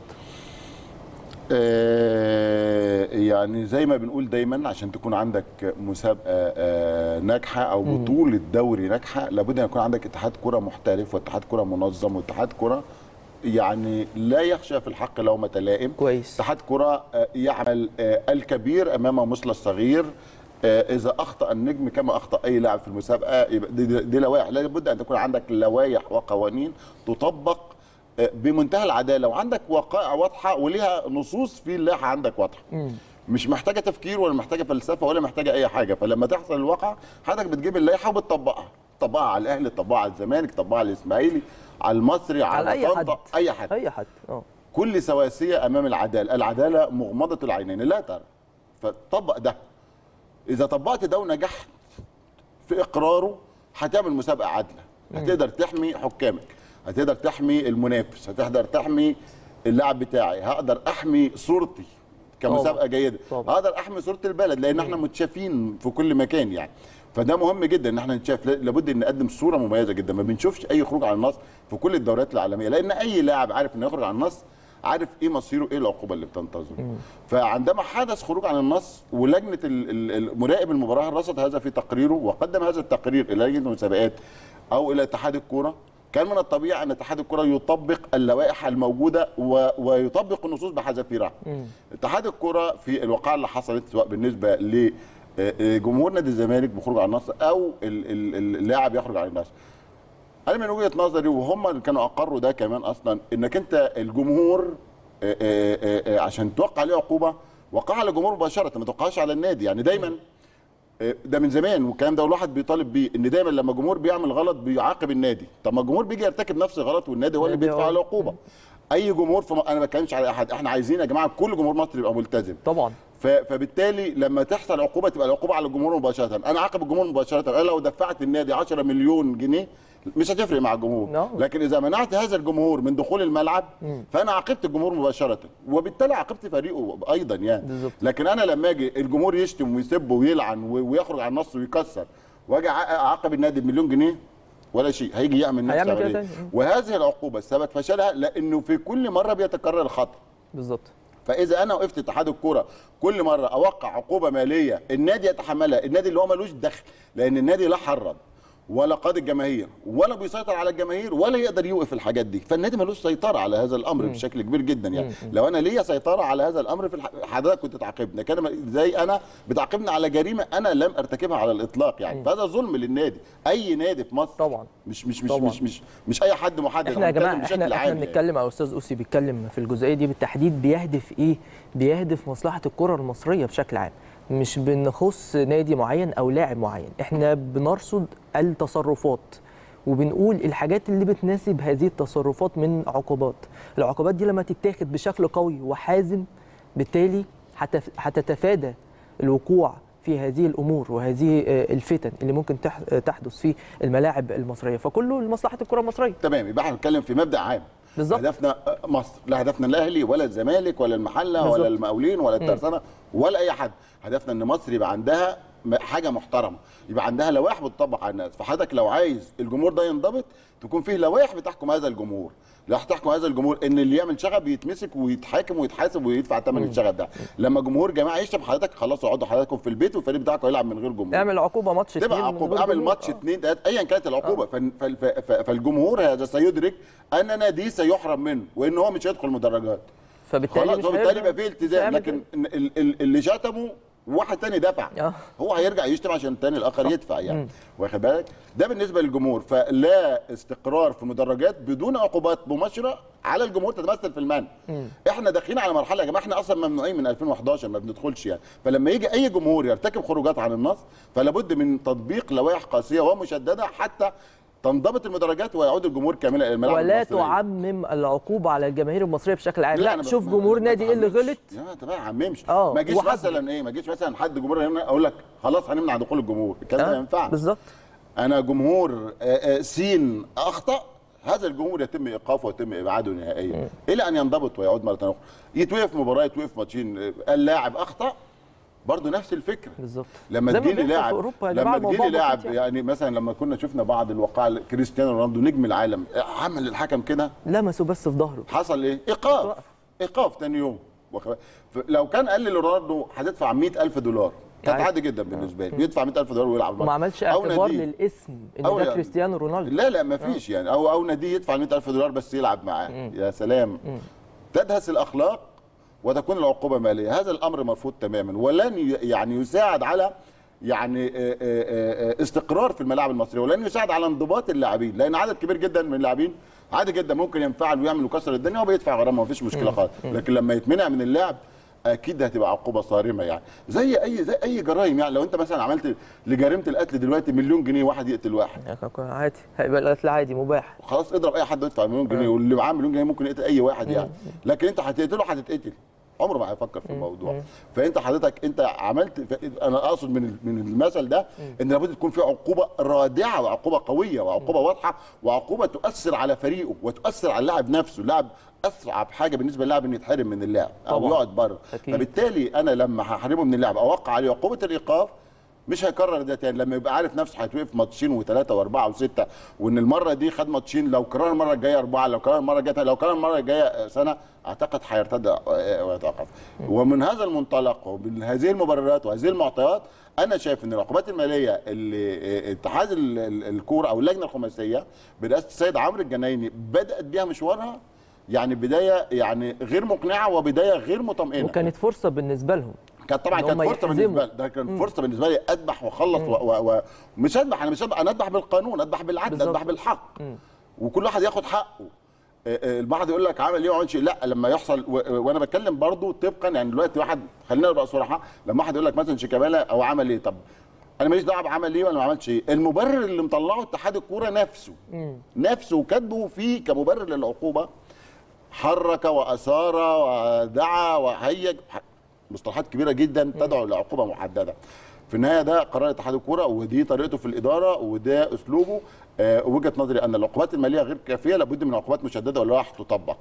Speaker 5: آه يعني زي ما بنقول دايما، عشان تكون عندك مسابقه آه ناجحه او بطوله دوري ناجحه لابد ان يكون عندك اتحاد كره محترف واتحاد كره منظم واتحاد كره يعني لا يخشى في الحق لومة لائم.
Speaker 1: كويس.
Speaker 5: اتحاد كره آه يعمل آه الكبير امام مثل الصغير. إذا أخطأ النجم كما أخطأ أي لاعب في المسابقة يبقى دي, دي لوائح، لابد أن تكون عندك لوائح وقوانين تطبق بمنتهى العدالة، وعندك وقائع واضحة وليها نصوص في اللائحة عندك واضحة. مم. مش محتاجة تفكير ولا محتاجة فلسفة ولا محتاجة أي حاجة. فلما تحصل الواقع حضرتك بتجيب اللائحة وبتطبقها، تطبقها على الأهلي، تطبقها على الزمالك، تطبقها على الإسماعيلي، على المصري، على,
Speaker 1: على أي حد.
Speaker 5: أي حد
Speaker 1: أي حد أه
Speaker 5: كل سواسية أمام العدالة. العدالة مغمضة العينين لا ترى، فطبق ده. إذا طبقت ده ونجحت في إقراره هتعمل مسابقة عادلة، هتقدر تحمي حكامك، هتقدر تحمي المنافس، هتقدر تحمي اللاعب بتاعي، هقدر أحمي صورتي كمسابقة جيدة، هقدر أحمي صورة البلد، لأن احنا متشافين في كل مكان يعني. فده مهم جدا ان احنا نتشاف، لابد ان نقدم صورة مميزة جدا. ما بنشوفش أي خروج عن النص في كل الدوريات العالمية، لأن أي لاعب عارف إنه يخرج عن النص عارف ايه مصيره، ايه العقوبه اللي بتنتظره. فعندما حدث خروج عن النص ولجنه مراقب المباراه رصد هذا في تقريره وقدم هذا التقرير الى لجنه المسابقات او الى اتحاد الكوره، كان من الطبيعي ان اتحاد الكوره يطبق اللوائح الموجوده ويطبق النصوص بحذافيرها. اتحاد الكوره في الوقائع اللي حصلت سواء بالنسبه لجمهور نادي الزمالك بخروج عن النص او اللاعب يخرج عن النص، أنا من وجهة نظري وهم اللي كانوا أقروا ده كمان أصلا، إنك أنت الجمهور آآ آآ عشان توقع عليه عقوبة وقع على الجمهور مباشرة، ما توقعش على النادي. يعني دايما ده من زمان والكلام ده والواحد بيطالب بيه، إن دايما لما الجمهور بيعمل غلط بيعاقب النادي. طب ما الجمهور بيجي يرتكب نفس الغلط والنادي هو اللي بيدفع العقوبة. أي جمهور في م... أنا ما بتكلمش على أحد، إحنا عايزين يا جماعة كل جمهور مصري يبقى ملتزم.
Speaker 1: طبعا.
Speaker 5: ف... فبالتالي لما تحصل عقوبة تبقى العقوبة على الجمهور مباشرة. أنا عاقب الجمهور مباشرة، أنا لو دفعت النادي عشرة مليون جنيه مش هتفرق مع الجمهور. no. لكن اذا منعت هذا الجمهور من دخول الملعب مم. فانا عاقبت الجمهور مباشره وبالتالي عاقبت فريقه ايضا يعني بالزبط. لكن انا لما اجي الجمهور يشتم ويسب ويلعن ويخرج عن النص ويكسر واجي اعاقب النادي بمليون جنيه ولا شيء، هيجي يعمل نفس العمليه. وهذه العقوبه سبب فشلها لانه في كل مره بيتكرر الخطا.
Speaker 1: بالظبط.
Speaker 5: فاذا انا وقفت اتحاد الكوره كل مره اوقع عقوبه ماليه النادي يتحملها، النادي اللي هو ملوش دخل، لان النادي لا حرض ولا قاد الجماهير ولا بيسيطر على الجماهير ولا يقدر يوقف الحاجات دي، فالنادي ملوش سيطره على هذا الامر. مم. بشكل كبير جدا يعني. مم. لو انا ليا سيطره على هذا الامر في حضرتك كنت تعاقبني، كان زي انا بتعاقبني على جريمه انا لم ارتكبها على الاطلاق يعني. فهذا ظلم للنادي، اي نادي في مصر
Speaker 1: طبعا
Speaker 5: مش مش مش طبعًا. مش, مش مش اي حد محدد.
Speaker 1: احنا يا جماعه احنا احنا بنتكلم او استاذ اوسي بيتكلم في الجزئيه دي بالتحديد، بيهدف ايه؟ بيهدف مصلحه الكره المصريه بشكل عام، مش بنخص نادي معين او لاعب معين. احنا بنرصد التصرفات وبنقول الحاجات اللي بتناسب هذه التصرفات من عقوبات. العقوبات دي لما تتاخد بشكل قوي وحازم بالتالي هتتفادى الوقوع في هذه الامور وهذه الفتن اللي ممكن تحدث في الملاعب المصريه، فكله لمصلحه الكره المصريه.
Speaker 5: تمام، يبقى احنا بنتكلم في مبدا عام.
Speaker 1: بالظبط.
Speaker 5: هدفنا مصر، لا هدفنا الاهلي ولا الزمالك ولا المحله بالزبط. ولا المقاولين ولا الترسانه ولا اي حد. هدفنا ان مصر يبقى عندها حاجه محترمه، يبقى عندها لوائح بتطبق على الناس. فحضرتك لو عايز الجمهور ده ينضبط تكون فيه لوائح بتحكم هذا الجمهور، لا تحكم هذا الجمهور ان اللي يعمل شغب يتمسك ويتحاكم ويتحاسب ويدفع ثمن الشغب ده. لما جمهور جماعه يشتم حضرتك خلاص اقعدوا حضراتكم في البيت والفريق بتاعكم يلعب من غير جمهور.
Speaker 1: اعمل عقوبه ماتش
Speaker 5: اثنين، تبقى عقوبه، اعمل ماتش اثنين ثلاثه ايا كانت العقوبه. آه. فالجمهور هذا سيدرك ان نادي سيحرم منه وان هو مش هيدخل مدرجات،
Speaker 1: فبالتالي
Speaker 5: خلاص وبالتالي يبقى فيه التزام. لكن اللي شتموا وواحد تاني دفع
Speaker 1: آه.
Speaker 5: هو هيرجع يشتم عشان التاني الاخر يدفع يعني، واخد بالك؟ ده بالنسبه للجمهور. فلا استقرار في مدرجات بدون عقوبات مباشره على الجمهور تتمثل في المنع. احنا داخلين على مرحله يا جماعه احنا اصلا ممنوعين من ألفين وحداشر ما بندخلش يعني، فلما يجي اي جمهور يرتكب خروجات عن النص فلا بد من تطبيق لوائح قاسيه ومشدده حتى تنضبط المدرجات ويعود الجمهور كاملا الى الملاعب
Speaker 1: ولا
Speaker 5: المصرية.
Speaker 1: تعمم العقوبه على الجماهير المصريه بشكل عام. لا,
Speaker 5: أنا
Speaker 1: شوف
Speaker 5: ب-
Speaker 1: جمهور
Speaker 5: ما-
Speaker 1: نادي
Speaker 5: ما
Speaker 1: ايه اللي
Speaker 5: بعممش.
Speaker 1: غلط.
Speaker 5: لا طبعا ما عممش.
Speaker 1: اه
Speaker 5: ما جيش
Speaker 1: وحد-
Speaker 5: مثلا ايه ما جيش مثلا حد جمهور هنا اقول لك خلاص هنمنع دخول الجمهور، الكلام ده
Speaker 1: آه
Speaker 5: ما ينفعش.
Speaker 1: بالظبط.
Speaker 5: انا جمهور آه، آه، سين اخطا، هذا الجمهور يتم ايقافه ويتم ابعاده نهائيا الى ان ينضبط ويعود مره اخرى. يتوقف مباراه يتوقف ماتشين، آه، اللاعب اخطا برضه نفس الفكره
Speaker 1: بالظبط.
Speaker 5: لما
Speaker 1: زي ما
Speaker 5: تجيلي
Speaker 1: بيحصل في
Speaker 5: لاعب
Speaker 1: أوروبا يا جماعة،
Speaker 5: لما
Speaker 1: الموضوع
Speaker 5: تجيلي
Speaker 1: بسيط
Speaker 5: لاعب
Speaker 1: يعني.
Speaker 5: يعني مثلا لما كنا شفنا بعض الوقائع كريستيانو رونالدو نجم العالم عمل الحكم كده
Speaker 1: لمسوا بس في ظهره.
Speaker 5: حصل ايه؟ ايقاف ايقاف ثاني يوم. واخد- لو كان قال لي لرونالدو هتدفع مئة ألف دولار كانت
Speaker 1: يعني-
Speaker 5: عادي جدا بالنسبه لي، بيدفع مئة ألف دولار ويلعب
Speaker 1: وما عملش
Speaker 5: أو
Speaker 1: اعتبار
Speaker 5: ناديه.
Speaker 1: للاسم ان
Speaker 5: أو
Speaker 1: ده
Speaker 5: يعني-
Speaker 1: كريستيانو رونالدو.
Speaker 5: لا لا ما فيش يعني، او او ناديه يدفع مئة ألف دولار بس يلعب معاه. يا سلام. تدهس الاخلاق وتكون العقوبه ماليه، هذا الامر مرفوض تماما ولن ي- يعني يساعد على يعني آه، آه، آه، استقرار في الملاعب المصريه، ولن يساعد على انضباط اللاعبين، لان عدد كبير جدا من اللاعبين عادي جدا ممكن ينفعل ويعمل ويكسر الدنيا وبيدفع غرامه مفيش مشكله خالص، لكن لما يتمنع من اللعب اكيد هتبقى عقوبه صارمه يعني، زي اي زي اي جرائم يعني. لو انت مثلا عملت لجريمه القتل دلوقتي مليون جنيه واحد يقتل واحد،
Speaker 1: عادي، هيبقى القتل عادي مباح.
Speaker 5: خلاص اضرب اي حد يدفع مليون جنيه، واللي معاه مليون جنيه ممكن يقتل اي واحد يعني، لكن انت هتقتله هتتقتل عمره ما هيفكر في الموضوع. فانت حضرتك انت عملت ف... انا اقصد من من المثل ده ان لابد تكون في عقوبه رادعه وعقوبه قويه وعقوبه واضحه وعقوبه تؤثر على فريقه وتؤثر على اللاعب نفسه. اللاعب اصعب حاجه بالنسبه للاعب انه يتحرم من اللعب او
Speaker 1: طبعاً.
Speaker 5: يقعد بره، فبالتالي انا لما هحرمه من اللعب اوقع عليه عقوبه الايقاف مش هيكرر ده تاني. لما يبقى عارف نفسه هيتوقف ماتشين وثلاثه واربعه وسته، وان المره دي خد ماتشين، لو كرر المره الجايه اربعه، لو كرر المره الجايه لو كرر المره الجايه سنه، اعتقد هيرتد ويتوقف. ومن هذا المنطلق ومن هذه المبررات وهذه المعطيات انا شايف ان العقوبات الماليه اللي اتحاد ال- ال- الكوره او اللجنه الخماسيه برئاسه السيد عمرو الجنايني بدات بيها مشوارها، يعني بدايه يعني غير مقنعه وبدايه غير مطمئنه.
Speaker 1: وكانت فرصه بالنسبه لهم.
Speaker 5: كانت طبعا
Speaker 1: إن
Speaker 5: كانت
Speaker 1: هم
Speaker 5: فرصه
Speaker 1: يحزموا.
Speaker 5: بالنسبه لي، ده كان فرصه بالنسبه لي اذبح واخلص و- و- ومش اذبح، انا مش اذبح، انا اذبح بالقانون، اذبح بالعدل،
Speaker 1: بالظبط.
Speaker 5: اذبح بالحق. وكل واحد ياخد حقه. آه، آه، البعض يقول لك عمل ايه وما عملش إيه. لا لما يحصل و- وانا بتكلم برضو طبقا يعني دلوقتي واحد، خلينا نبقى صراحه، لما واحد يقول لك مثلا شيكابالا او عمل ايه، طب انا ماليش دعوه بعمل ايه ولا ما عملش ايه، المبرر اللي مطلعه اتحاد الكوره نفسه نفسه وكاتبه فيه كمبرر للعقوبه حرك واثار ودعا وهيج، مصطلحات كبيره جدا تدعو لعقوبه محدده. في النهايه ده قرار اتحاد الكوره ودي طريقته في الاداره وده اسلوبه. آه وجهه نظري ان العقوبات الماليه غير كافيه، لابد من عقوبات مشدده ولوائح تطبق.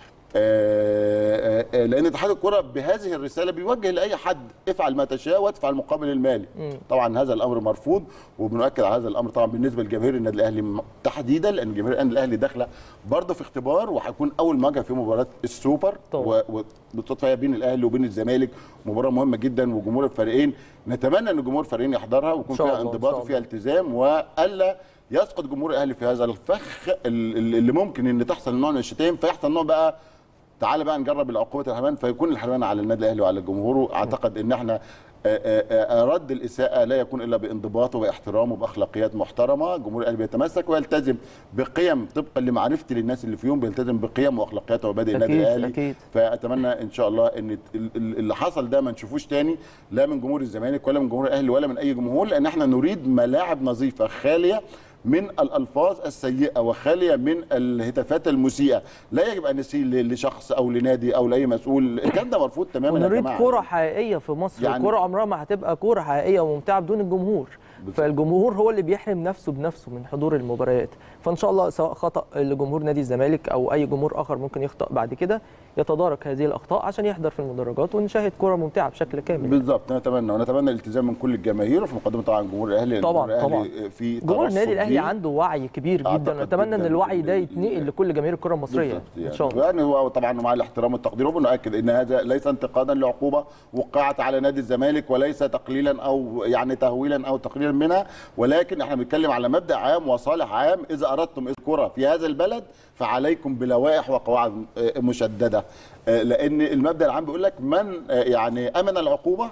Speaker 5: آه آه لان اتحاد الكوره بهذه الرساله بيوجه لاي حد افعل ما تشاء وادفع المقابل المالي. طبعا هذا الامر مرفوض، وبنؤكد على هذا الامر طبعا بالنسبه لجماهير النادي الاهلي تحديدا، لان جماهير النادي الاهلي داخله برضه في اختبار، وهيكون اول مواجهه في مباراه السوبر وبالصدفه بين الاهلي وبين الزمالك، مباراه مهمه جدا، وجمهور الفريقين نتمنى ان جمهور الفريقين يحضرها ويكون فيها انضباط وفيها التزام، والا يسقط جمهور الاهلي في هذا الفخ اللي ممكن ان تحصل نوع من الشتائم، فيحصل نوع بقى تعالى بقى نجرب العقوبه الحرمان، فيكون الحرمان على النادي الاهلي وعلى جمهوره. اعتقد ان احنا رد الاساءه لا يكون الا بانضباط وباحترام وباخلاقيات محترمه، جمهور الاهلي بيتمسك ويلتزم بقيم طبقا لمعرفتي للناس اللي فيهم، بيلتزم بقيم واخلاقيات ومبادئ النادي الاهلي. أكيد. فاتمنى ان شاء الله ان اللي حصل ده ما نشوفوش تاني، لا من جمهور الزمالك ولا من جمهور الاهلي ولا من اي جمهور، لان احنا نريد ملاعب نظيفه خاليه من الالفاظ السيئه وخاليه من الهتافات المسيئه، لا يجب ان نسيء لشخص او لنادي او لاي مسؤول، الكلام ده مرفوض تماما يا جماعه.
Speaker 1: ونريد كوره حقيقيه في مصر، يعني الكوره عمرها ما هتبقى كوره حقيقيه وممتعه بدون الجمهور، بالضبط. فالجمهور هو اللي بيحرم نفسه بنفسه من حضور المباريات، فان شاء الله سواء خطا لجمهور نادي الزمالك او اي جمهور اخر ممكن يخطا بعد كده يتدارك هذه الاخطاء عشان يحضر في المدرجات ونشاهد كوره ممتعه بشكل كامل.
Speaker 5: بالظبط، نتمنى ونتمنى الالتزام من كل الجماهير، وفي مقدمه طبعا جمهور الاهلي.
Speaker 1: طبعا طبعا
Speaker 5: في
Speaker 1: جمهور النادي الاهلي عنده وعي كبير جدا، ونتمنى ان الوعي ده يتنقل لكل جماهير الكره المصريه
Speaker 5: يعني.
Speaker 1: ان شاء الله.
Speaker 5: يعني هو طبعا مع الاحترام والتقدير، وبنؤكد ان هذا ليس انتقادا لعقوبه وقعت على نادي الزمالك، وليس تقليلا او يعني تهويلا او تقليلا منها، ولكن احنا بنتكلم على مبدا عام وصالح عام. اذا اردتم الكره في هذا البلد فعليكم بلوائح وقواعد مشدده، لان المبدا العام بيقول لك من يعني امن العقوبه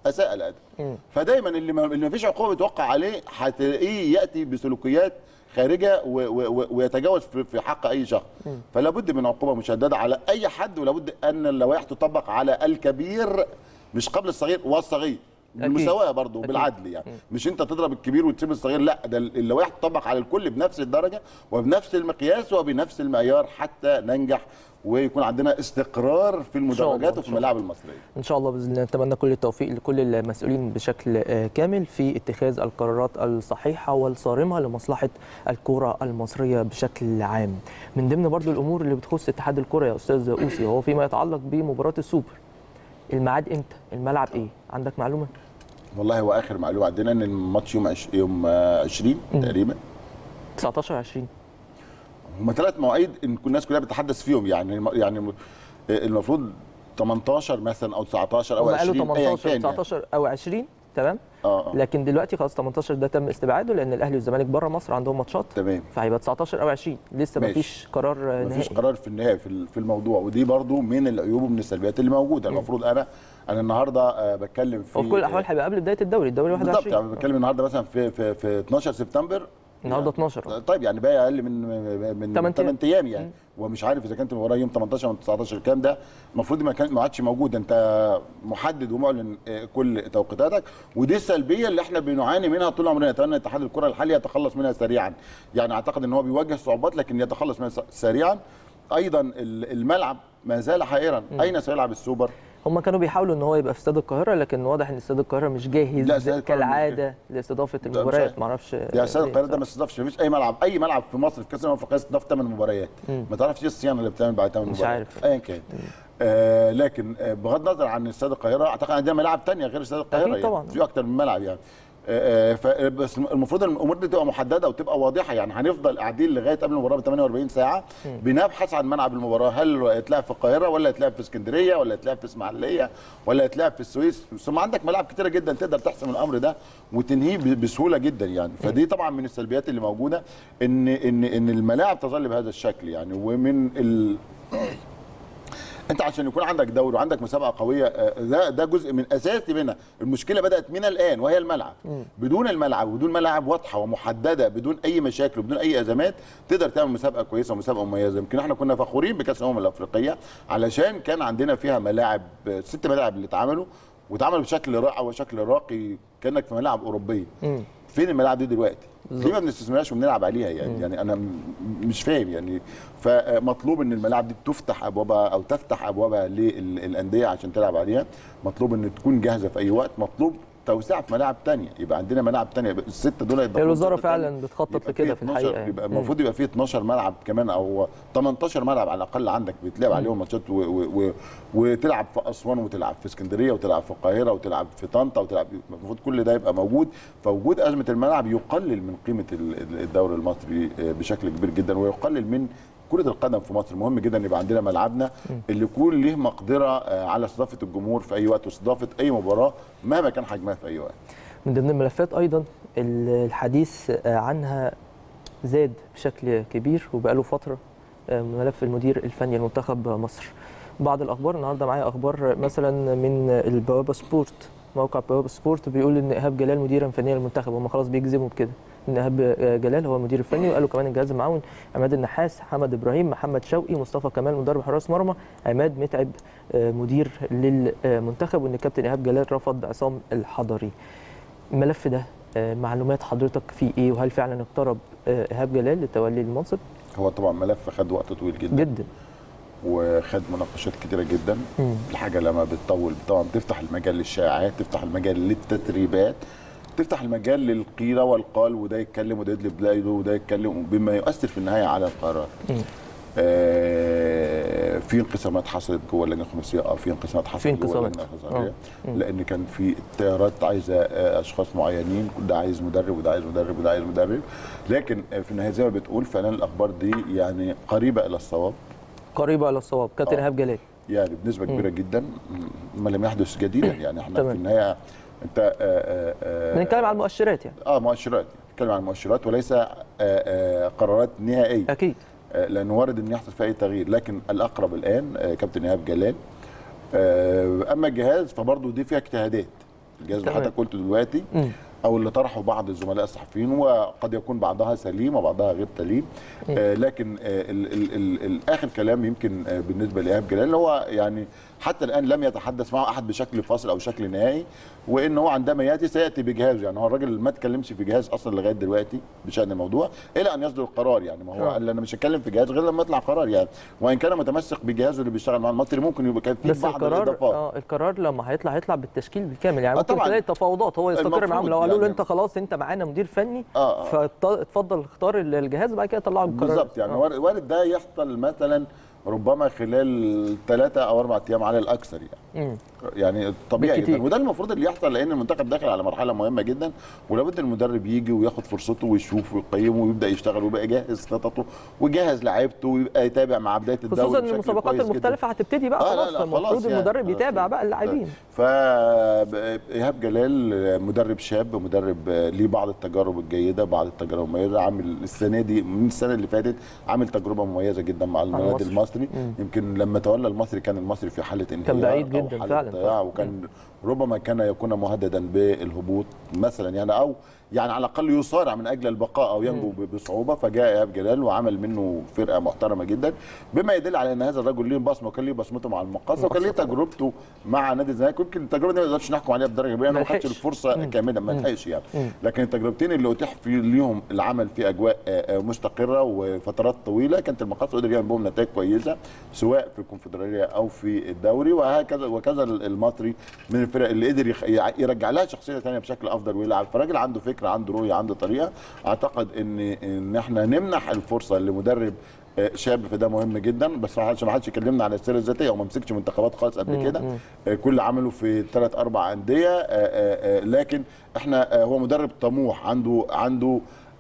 Speaker 5: اساء الادب. فدايما اللي ما اللي ما فيش عقوبه بتوقع عليه هتلاقيه ياتي بسلوكيات خارجه و و ويتجاوز في, في حق اي شخص. فلا بد من عقوبه مشدده على اي حد، ولا بد ان اللوائح تطبق على الكبير مش قبل الصغير والصغير بالمساواه برضه بالعدل يعني. مم. مش انت تضرب الكبير وتسيب الصغير، لا، ده اللوائح تطبق على الكل بنفس الدرجه وبنفس المقياس وبنفس المعيار حتى ننجح ويكون عندنا استقرار في المدرجات وفي الملاعب المصريه.
Speaker 1: ان شاء الله باذن الله. نتمنى كل التوفيق لكل المسؤولين بشكل كامل في اتخاذ القرارات الصحيحه والصارمه لمصلحه الكره المصريه بشكل عام. من ضمن برضو الامور اللي بتخص اتحاد الكره يا استاذ اوسي وهو فيما يتعلق بمباراه السوبر، الميعاد امتى؟ الملعب ايه؟ عندك معلومه؟
Speaker 5: والله هو اخر معلومه عندنا ان الماتش يوم عش... يوم عشرين تقريبا
Speaker 1: تسعتاشر عشرين.
Speaker 5: هم ثلاث مواعيد الناس كلها بتتحدث فيهم يعني يعني المفروض تمنتاشر مثلا او تسعتاشر او عشرين
Speaker 1: تمنتاشر تسعتاشر يعني. او عشرين تمام. آه. لكن دلوقتي خلاص تمنتاشر ده تم استبعاده لان الاهلي والزمالك بره مصر عندهم ماتشات.
Speaker 5: تمام.
Speaker 1: فهيبقى تسعتاشر او عشرين، لسه ما فيش قرار نهائي.
Speaker 5: ما فيش قرار في النهايه في الموضوع، ودي برضو من العيوب ومن السلبيات اللي موجوده. م. المفروض انا انا النهارده بتكلم في
Speaker 1: وفي كل الاحوال هيبقى قبل بدايه الدوري الدوري واحد وعشرين
Speaker 5: بالظبط. يعني بتكلم النهارده مثلا في في في اتناشر سبتمبر،
Speaker 1: النهارده اتناشر.
Speaker 5: طيب يعني باقي اقل من من ثمانية ايام يعني. ومش عارف اذا كانت المباراه يوم تمنتاشر او تسعتاشر الكلام ده المفروض ما كان ما عادش موجود. انت محدد ومعلن كل توقيتاتك، ودي السلبيه اللي احنا بنعاني منها طول عمرنا. نتمنى اتحاد الكره الحالي يتخلص منها سريعا. يعني اعتقد ان هو بيواجه صعوبات لكن يتخلص منها سريعا. ايضا الملعب ما زال حائرا، اين سيلعب السوبر؟
Speaker 1: هم كانوا بيحاولوا ان هو يبقى في استاد القاهره لكن واضح ان استاد القاهره مش جاهز كالعاده لاستضافه المباريات. ما اعرفش
Speaker 5: يا استاد القاهره ده ما استضافش، مفيش اي ملعب اي ملعب في مصر في كاس الامم الافريقيه استضاف ثمان مباريات. مم. ما تعرفش ايه الصيانه اللي بتعمل بعد ثمان مباريات،
Speaker 1: مش عارف
Speaker 5: ايا كان. آه لكن آه بغض النظر عن استاد القاهره اعتقد عندنا ملاعب ثانيه غير استاد القاهره يعني. طبعا في اكتر من ملعب يعني. آه بس المفروض الامور دي تبقى محدده وتبقى واضحه. يعني هنفضل قاعدين لغايه قبل المباراه ب ثمانية وأربعين ساعه م. بنبحث عن ملعب المباراه، هل يتلعب في القاهره ولا يتلعب في اسكندريه ولا يتلعب في اسماعيليه ولا يتلعب في السويس. ثم عندك ملاعب كتيره جدا تقدر تحسم الامر ده وتنهيه بسهوله جدا يعني. فدي طبعا من السلبيات اللي موجوده ان ان ان الملاعب تظل بهذا الشكل يعني. ومن ال انت عشان يكون عندك دوري وعندك مسابقه قويه ده ده جزء من اساسي منها. المشكله بدات من الان وهي الملعب. م. بدون الملعب وبدون ملاعب واضحه ومحدده بدون اي مشاكل وبدون اي ازمات تقدر تعمل مسابقه كويسه ومسابقه مميزه. يمكن احنا كنا فخورين بكاس الامم الافريقيه علشان كان عندنا فيها ملاعب، ست ملاعب اللي اتعملوا واتعملوا بشكل رائع وشكل راقي كانك في ملاعب اوروبيه. م. فين الملاعب دي دلوقتي؟ ليه ما بنستثمرهاش وبنلعب عليها يعني؟ م. يعني انا مش فاهم يعني. فمطلوب ان الملاعب دي تفتح ابوابها او تفتح ابوابها للانديه عشان تلعب عليها. مطلوب ان تكون جاهزه في اي وقت. مطلوب توسعه في ملاعب ثانيه، يبقى عندنا ملاعب ثانيه. السته دول
Speaker 1: يبقى الوزاره فعلا بتخطط لكده في الحقيقه.
Speaker 5: يبقى المفروض يبقى فيه اتناشر ملعب كمان او تمنتاشر ملعب على الاقل عندك بيتلعب عليهم ماتشات وتلعب في اسوان وتلعب في اسكندريه وتلعب في القاهره وتلعب في طنطا وتلعب. المفروض كل ده يبقى موجود. فوجود ازمه الملعب يقلل من قيمه الدوري المصري بشكل كبير جدا ويقلل من كرة القدم في مصر. مهم جدا يبقى عندنا ملعبنا اللي يكون له مقدرة على استضافة الجمهور في أي وقت واستضافة أي مباراة مهما كان حجمها في أي وقت.
Speaker 1: من ضمن الملفات أيضا الحديث عنها زاد بشكل كبير وبقاله فترة ملف المدير الفني لمنتخب مصر. بعض الأخبار النهارده معايا أخبار مثلا من البوابة سبورت، موقع بوابة سبورت بيقول إن إيهاب جلال مديرا فنيا للمنتخب. هم خلاص بيجزموا بكده ان ايهاب جلال هو المدير الفني، وقالوا كمان الجهاز المعاون عماد النحاس، حمد ابراهيم، محمد شوقي، مصطفى كمال مدرب حراس مرمى، عماد متعب مدير للمنتخب، وان الكابتن ايهاب جلال رفض عصام الحضري. الملف ده معلومات حضرتك فيه ايه؟ وهل فعلا اقترب ايهاب جلال لتولي المنصب؟
Speaker 5: هو طبعا ملف خد وقت طويل جدا
Speaker 1: جدا
Speaker 5: وخد مناقشات كتيره جدا. مم. الحاجه لما بتطول طبعا تفتح المجال للشائعات، تفتح المجال للتسريبات، تفتح المجال للقيل والقال، وده يتكلم وده يدلب بايده وده يتكلم بما يؤثر في النهايه على القرار. آه في انقسامات حصلت جوه اللجنه الخماسيه. اه في انقسامات حصلت جوه اللجنه الخماسيه لان كان في التيارات عايزه آه اشخاص معينين، ده عايز مدرب وده عايز مدرب وده عايز مدرب. لكن آه في النهايه زي ما بتقول فعلا الاخبار دي يعني قريبه الى الصواب.
Speaker 1: قريبه الى الصواب كابتن ايهاب جلال
Speaker 5: يعني بنسبه كبيره جدا. ما لم يحدث جديدا يعني. احنا تمام. في النهايه انت
Speaker 1: بنتكلم عن المؤشرات يعني.
Speaker 5: اه مؤشرات، بنتكلم عن المؤشرات وليس آآ آآ قرارات نهائيه.
Speaker 1: اكيد.
Speaker 5: لانه وارد ان يحصل فيها اي تغيير، لكن الاقرب الان كابتن ايهاب جلال. اما الجهاز فبرضه دي فيها اجتهادات، الجهاز اللي حضرتك قلته دلوقتي
Speaker 1: م.
Speaker 5: او اللي طرحه بعض الزملاء الصحفيين، وقد يكون بعضها سليم وبعضها غير سليم. آه لكن آه ال ال ال الاخر كلام يمكن آه بالنسبه لايهاب جلال اللي هو يعني حتى الان لم يتحدث معه احد بشكل فاصل او شكل نهائي، وان هو عندما ياتي سياتي بجهازه. يعني هو الراجل ما اتكلمش في جهاز اصلا لغايه دلوقتي بشان الموضوع الى ان يصدر القرار. يعني ما هو قال انا مش هتكلم في جهاز غير لما يطلع قرار. يعني وان كان متمسك بجهازه اللي بيشتغل مع المصري ممكن يبقى كان في بعض الاضافات.
Speaker 1: اه القرار لما هيطلع هيطلع بالتشكيل بالكامل. يعني ممكن تلاقي تفاوضات هو يستقر معاهم لو قالوا له انت خلاص انت معانا مدير فني آه آه. فاتفضل اختار الجهاز بعد كده طلعوا القرار
Speaker 5: بالظبط. يعني آه. وارد ده يحصل مثلا ربما خلال ثلاثة او اربع ايام على الاكثر. يعني مم. يعني طبيعي جدا، وده المفروض اللي يحصل لان المنتخب داخل على مرحله مهمه جدا، ولابد المدرب يجي وياخد فرصته ويشوف ويقيم ويبدا يشتغل ويبقى يجهز خططه ويجهز لعيبته ويبقى يتابع مع بدايه الدوري.
Speaker 1: خصوصا ان المسابقات المختلفه هتبتدي بقى
Speaker 5: آه
Speaker 1: خلاص، فالمفروض يعني المدرب آه يتابع بقى اللاعبين.
Speaker 5: فايهاب جلال مدرب شاب، مدرب ليه بعض التجارب الجيده بعض التجارب المميزه. عامل السنه دي من السنه اللي فاتت عامل تجربه مميزه جدا مع النادي المصري. مم. يمكن لما تولى المصري كان المصري في حاله انهيار،
Speaker 1: كان بعيد جدا فعلا،
Speaker 5: وكان ربما كان يكون مهددا بالهبوط مثلا، يعني او يعني على الاقل يصارع من اجل البقاء او ينجو بصعوبه. فجاء ايهاب جلال وعمل منه فرقه محترمه جدا، بما يدل على ان هذا الرجل ليه بصمه وكان ليه بصمته مع المقاصه وكان ليه تجربته مع نادي الزمالك. يمكن التجربه دي ما نقدرش نحكم عليها بدرجه كبيره، ما خدش الفرصه كامله ما لحقش يعني. لكن التجربتين اللي اتيح في ليهم العمل في اجواء مستقره وفترات طويله كانت المقاصه قدر يعمل بهم نتائج كويسه سواء في الكونفدراليه او في الدوري، وهكذا وكذا المصري من الفرق اللي قدر يرجع لها شخصيه ثانيه بشكل افضل ويلعب. فالراجل عنده فكره، عنده رؤيه، عنده طريقه. اعتقد ان ان احنا نمنح الفرصه لمدرب شاب، فده مهم جدا. بس ما حدش ما حدش يكلمنا على السيره الذاتيه وما مسكش منتخبات خالص قبل كده، كل عمله في ثلاث اربع انديه. لكن احنا هو مدرب طموح، عنده عنده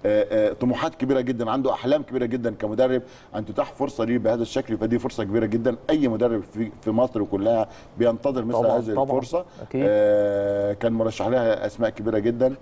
Speaker 5: طموحات كبيره جدا، عنده احلام كبيره جدا كمدرب. ان تتاح فرصه ليه بهذا الشكل فدي فرصه كبيره جدا. اي مدرب في في مصر كلها بينتظر مثل طبعًا هذه طبعًا الفرصه. أكيد. آه كان مرشح لها اسماء كبيره جدا.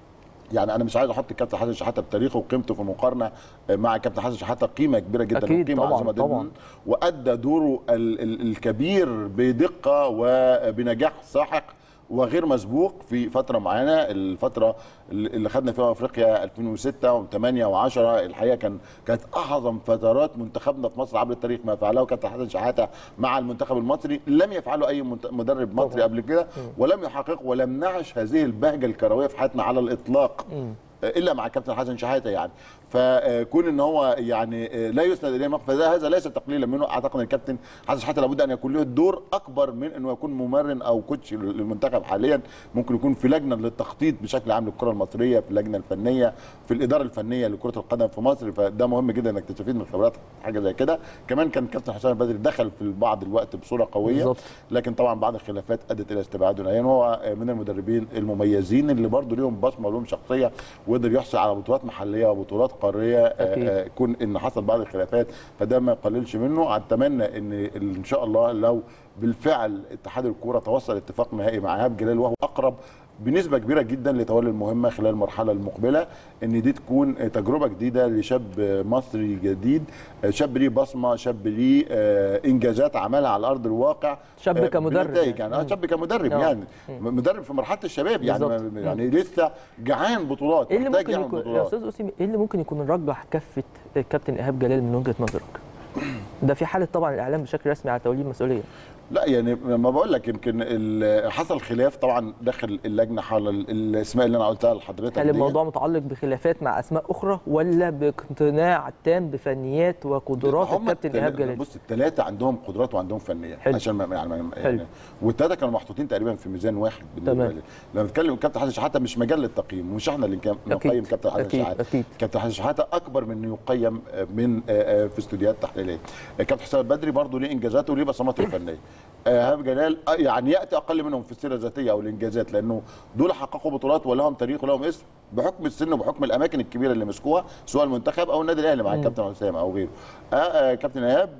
Speaker 5: يعني انا مش عايز احط الكابتن حسن شحاته بتاريخه وقيمته في مقارنه مع الكابتن حسن شحاته، قيمه كبيره جدا وقيمه عظيمه جدا، وادى دوره ال ال الكبير بدقه وبنجاح ساحق وغير مسبوق في فتره معينه. الفتره اللي خدنا فيها افريقيا ألفين وستة وثمانية وعشرة الحقيقه كان كانت اعظم فترات منتخبنا في مصر عبر التاريخ. ما فعله كابتن حسن شحاته مع المنتخب المصري لم يفعله اي مدرب مصري قبل كده، ولم يحقق ولم نعش هذه البهجه الكرويه في حياتنا على الاطلاق الا مع كابتن حسن شحاته. يعني فكون ان هو يعني لا يسند اليه موقف، فده هذا ليس تقليلا منه. اعتقد ان الكابتن حسن شحاته لابد ان يكون له الدور اكبر من انه يكون ممرن او كوتش للمنتخب حاليا. ممكن يكون في لجنه للتخطيط بشكل عام للكره المصريه، في اللجنه الفنيه، في الاداره الفنيه لكره القدم في مصر. فده مهم جدا انك تستفيد من خبرات حاجه زي كده. كمان كان كابتن حسام البدري دخل في بعض الوقت بصوره قويه بالزبط. لكن طبعا بعض الخلافات ادت الى استبعاده نهائيا. هو من المدربين المميزين اللي برضه ليهم بصمه ولهم شخصيه، وقدر يحصل على بطولات محليه وبطولات قاريه. يكون ان حصل بعض الخلافات فده ما يقللش منه. اتمنى ان ان شاء الله لو بالفعل اتحاد الكوره توصل اتفاق نهائي مع ايهاب جلال وهو اقرب بنسبه كبيره جدا لتولي المهمه خلال المرحله المقبله، ان دي تكون تجربه جديده لشاب مصري جديد، شاب ليه بصمه، شاب ليه انجازات عملها على ارض الواقع،
Speaker 1: شاب كمدرب يعني,
Speaker 5: يعني شاب كمدرب مم. يعني مم. مدرب في مرحله الشباب يعني بالزبط. يعني مم. لسه جعان بطولات،
Speaker 1: ايه اللي ممكن يكون يا استاذ اسامه ايه اللي ممكن يكون رجح كفه الكابتن ايهاب جلال من وجهه نظرك؟ ده في حاله طبعا الاعلام بشكل رسمي على توليه المسؤوليه.
Speaker 5: لا يعني ما بقول لك يمكن حصل خلاف طبعا داخل اللجنه حول الاسماء اللي انا قلتها لحضرتك.
Speaker 1: هل الموضوع متعلق بخلافات مع اسماء اخرى ولا باقتناع تام بفنيات وقدرات الكابتن ايهاب جلال؟
Speaker 5: بص الثلاثه عندهم قدرات وعندهم فنيات عشان ما يعني, يعني والثلاثه كانوا محطوطين تقريبا في ميزان واحد بالنسبه لي. لما نتكلم الكابتن حسن شحاته مش مجال للتقييم، مش احنا اللي نقيم كابتن حسن شحاته. كابتن حسن شحاته اكبر من انه يقيم من في استوديوهات تحليليه. كابتن حسام البدري برضه ليه انجازاته وليه بصماته الفنيه. ايهاب جلال يعني ياتي اقل منهم في السيره الذاتيه او الانجازات، لانه دول حققوا بطولات ولهم تاريخ ولهم اسم بحكم السن وبحكم الاماكن الكبيره اللي مسكوها سواء المنتخب او النادي الاهلي مع الكابتن حسام او غيره. آه آه كابتن ايهاب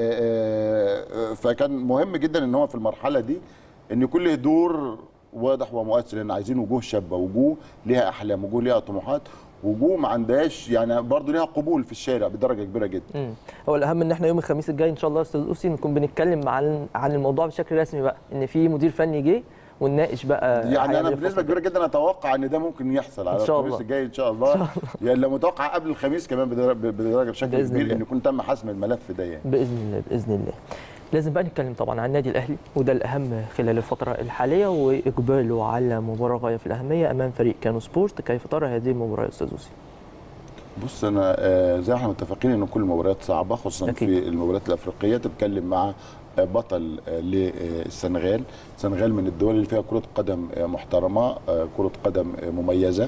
Speaker 5: آه آه فكان مهم جدا ان هو في المرحله دي ان يكون له دور واضح ومؤثر، لان عايزين وجوه شابه، وجوه ليها احلام، وجوه ليها طموحات، وجوه ما عندهاش يعني برضه ليها قبول في الشارع بدرجه كبيره جدا. امم
Speaker 1: هو الاهم ان احنا يوم الخميس الجاي ان شاء الله يا استاذ اوسي نكون بنتكلم عن عن الموضوع بشكل رسمي بقى، ان في مدير فني جه ونناقش بقى
Speaker 5: يعني انا بنسبه كبيره جدا اتوقع ان ده ممكن يحصل على الخميس الجاي ان شاء الله، يعني لو متوقع قبل الخميس كمان بدرجه بشكل كبير ان يكون تم حسم الملف ده يعني
Speaker 1: باذن الله. باذن الله. لازم بقى نتكلم طبعا عن النادي الاهلي، وده الاهم خلال الفتره الحاليه، واقباله على مباراه غايه في الاهميه امام فريق كانو سبورت. كيف ترى هذه المباراه يا استاذ يوسف؟
Speaker 5: بص انا آه زي ما احنا متفقين ان كل المباريات صعبه، خصوصا أكيد. في المباريات الافريقيه. تتكلم مع بطل للسنغال. السنغال من الدول اللي فيها كرة قدم محترمة، كرة قدم مميزة،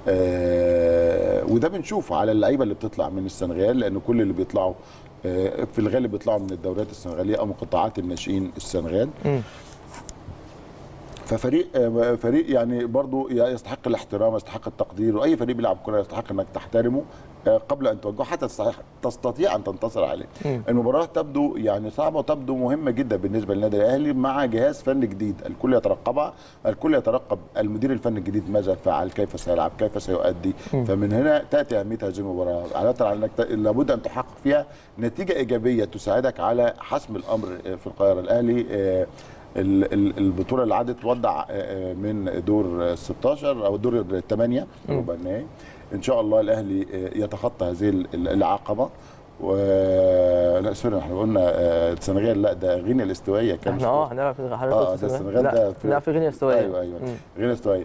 Speaker 5: وده بنشوفه على اللعيبة اللي بتطلع من السنغال، لأن كل اللي بيطلعوا في الغالب بيطلعوا من الدوريات السنغالية أو من قطاعات الناشئين السنغال. م. ففريق فريق يعني برضو يستحق الاحترام، يستحق التقدير، واي فريق بيلعب كره يستحق انك تحترمه قبل ان توجهه حتى تستطيع ان تنتصر عليه. م. المباراه تبدو يعني صعبه وتبدو مهمه جدا بالنسبه للنادي الاهلي مع جهاز فني جديد، الكل يترقبها، الكل يترقب المدير الفني الجديد ماذا فعل، كيف سيلعب، كيف سيؤدي. م. فمن هنا تاتي اهميه هذه المباراه، على انك لابد ان تحقق فيها نتيجه ايجابيه تساعدك على حسم الامر في القاهره. الاهلي البطوله اللي عادت توضع من دور ستاشر او دور الثمانيه ربع النهائي. ان شاء الله الاهلي يتخطى هذه العقبه. و لا سوري احنا قلنا السنغال، لا ده غينيا الاستوائيه كان
Speaker 1: احنا اه هنلعب في
Speaker 5: اه ده السنغال ده
Speaker 1: لا في غينيا الاستوائيه.
Speaker 5: ايوه ايوه غينيا الاستوائيه.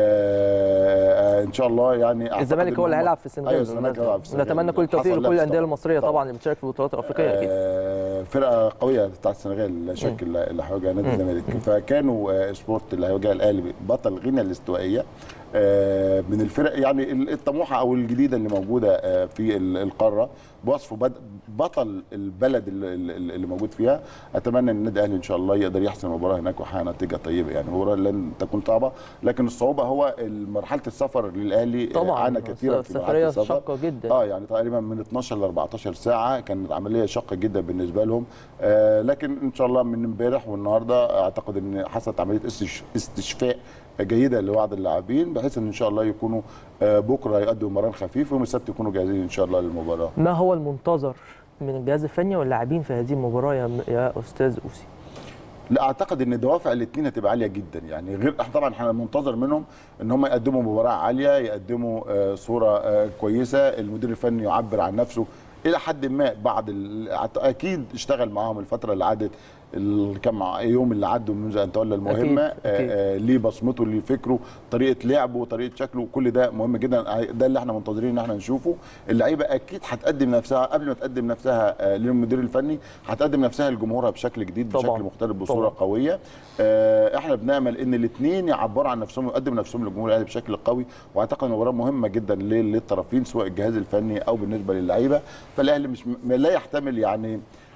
Speaker 5: آه ان شاء الله يعني
Speaker 1: الزمالك هو اللي هيلعب في السنغال.
Speaker 5: ايوه الزمالك هيلعب في السنغال.
Speaker 1: نتمنى كل التوفيق لكل الانديه المصريه طبعا اللي بتشارك في البطولات الافريقيه. اكيد
Speaker 5: آه فرقه قويه بتاعت السنغال لا شك اللي هيواجه نادي الزمالك. فكانوا سبورت اللي هيواجه الاهلي بطل غينيا الاستوائيه من الفرق يعني الطموحه او الجديده اللي موجوده في القاره، بوصفه بطل البلد اللي موجود فيها. اتمنى ان النادي الاهلي ان شاء الله يقدر يحسم المباراه هناك ويحقق نتيجه طيبه. يعني المباراه لن تكون صعبه، لكن الصعوبه هو مرحله السفر للاهلي عانى كثيرا في مرحله السفر.
Speaker 1: شاقه جدا
Speaker 5: اه يعني تقريبا من اتناشر ل اربعتاشر ساعه، كانت عمليه شاقه جدا بالنسبه لهم. آه لكن ان شاء الله من امبارح والنهارده اعتقد ان حصلت عمليه استشفاء جيده لبعض اللاعبين، بحيث ان ان شاء الله يكونوا بكره يقدموا مران خفيف ويوم السبت يكونوا جاهزين ان شاء الله للمباراه.
Speaker 1: ما هو المنتظر من الجهاز الفني واللاعبين في هذه المباراه يا استاذ اوسي؟
Speaker 5: لا اعتقد ان دوافع الاثنين هتبقى عاليه جدا، يعني غير طبعا احنا منتظر منهم ان هم يقدموا مباراه عاليه، يقدموا صوره كويسه، المدير الفني يعبر عن نفسه الى حد ما. بعض اكيد اشتغل معاهم الفتره اللي عدت الكم يوم اللي عدوا منذ ان تولى المهمه. أكيد. أكيد. آه ليه بصمته، ليه فكره، طريقه لعبه وطريقه شكله، كل ده مهم جدا. ده اللي احنا منتظرين ان احنا نشوفه. اللعيبه اكيد هتقدم نفسها قبل ما تقدم نفسها آه للمدير الفني، هتقدم نفسها لجمهورها بشكل جديد، بشكل طبعا. مختلف، بصوره طبعا. قويه. آه احنا بنامل ان الاثنين يعبروا عن نفسهم ويقدموا نفسهم للجمهور الاهلي بشكل قوي، واعتقد المباراه مهمه جدا للطرفين سواء الجهاز الفني او بالنسبه للعيبه. فالاهلي مش لا يحتمل يعني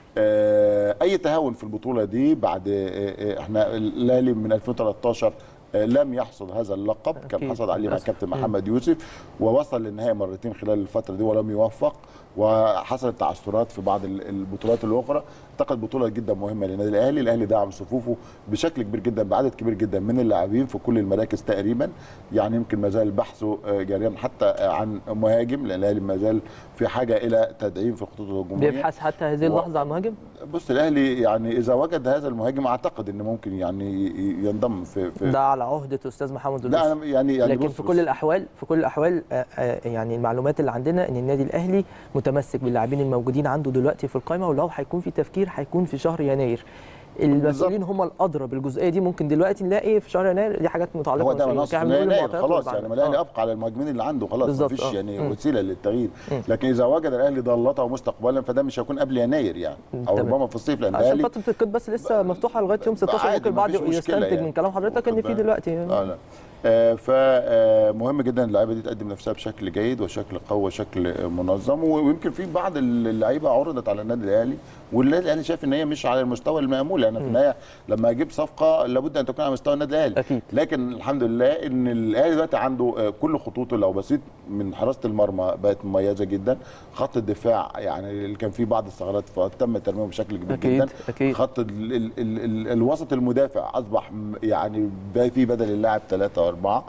Speaker 5: اي تهاون في البطوله دي. بعد احنا الاهلي من الفين وتلتاشر لم يحصد هذا اللقب، كان حصل عليه مع كابتن محمد يوسف ووصل للنهائي مرتين خلال الفتره دي ولم يوفق، وحصلت تعثرات في بعض البطولات الاخرى. اعتقد بطوله جدا مهمه للنادي الاهلي. الاهلي دعم صفوفه بشكل كبير جدا بعدد كبير جدا من اللاعبين في كل المراكز تقريبا، يعني يمكن ما زال بحثه جاريا حتى عن مهاجم، لان الاهلي ما زال في حاجه الى تدعيم في الخطوط الهجوميه.
Speaker 1: بيبحث حتى هذه اللحظه عن مهاجم؟
Speaker 5: بص الاهلي يعني اذا وجد هذا المهاجم اعتقد ان ممكن يعني ينضم في, في
Speaker 1: ده على عهده الاستاذ محمد
Speaker 5: لا أنا يعني يعني
Speaker 1: لكن في كل الاحوال في كل الاحوال يعني المعلومات اللي عندنا ان النادي الاهلي متمسك باللاعبين الموجودين عنده دلوقتي في القائمه، ولو هيكون في تفكير هيكون في شهر يناير. المسؤولين هم الادرى بالجزئيه دي. ممكن دلوقتي نلاقي في شهر يناير دي حاجات متعلقه
Speaker 5: هو ده مناص يناير خلاص، يعني الاهلي ابقى على المهاجمين اللي عنده خلاص، مفيش آه. يعني م. وسيله للتغيير. م. لكن اذا وجد الاهلي ضالته مستقبلا فده مش هيكون قبل يناير يعني، او ربما في الصيف، لان
Speaker 1: عشان فتره القيد بس لسه مفتوحه لغايه يوم ستاشر. ممكن بعد يستنتج يعني من كلام حضرتك ان في دلوقتي يعني.
Speaker 5: اه لا آه فمهم جدا اللعيبه دي تقدم نفسها بشكل جيد وشكل قوي وشكل منظم. ويمكن في بعض اللعيبه عرضت على النادي الاهلي والنادي الاهلي شايف ان هي مش على المستوى المامول، لان في النهايه لما اجيب صفقه لابد ان تكون على مستوى النادي الاهلي.
Speaker 1: أكيد.
Speaker 5: لكن الحمد لله ان الاهلي دلوقتي عنده كل خطوطه لو بسيط من حراسه المرمى بقت مميزه جدا، خط الدفاع يعني اللي كان فيه بعض الثغرات تم ترميمه بشكل كبير
Speaker 1: أكيد.
Speaker 5: جدا.
Speaker 1: أكيد.
Speaker 5: خط ال ال ال ال الوسط المدافع اصبح يعني في بدل اللاعب ثلاثه أربعة.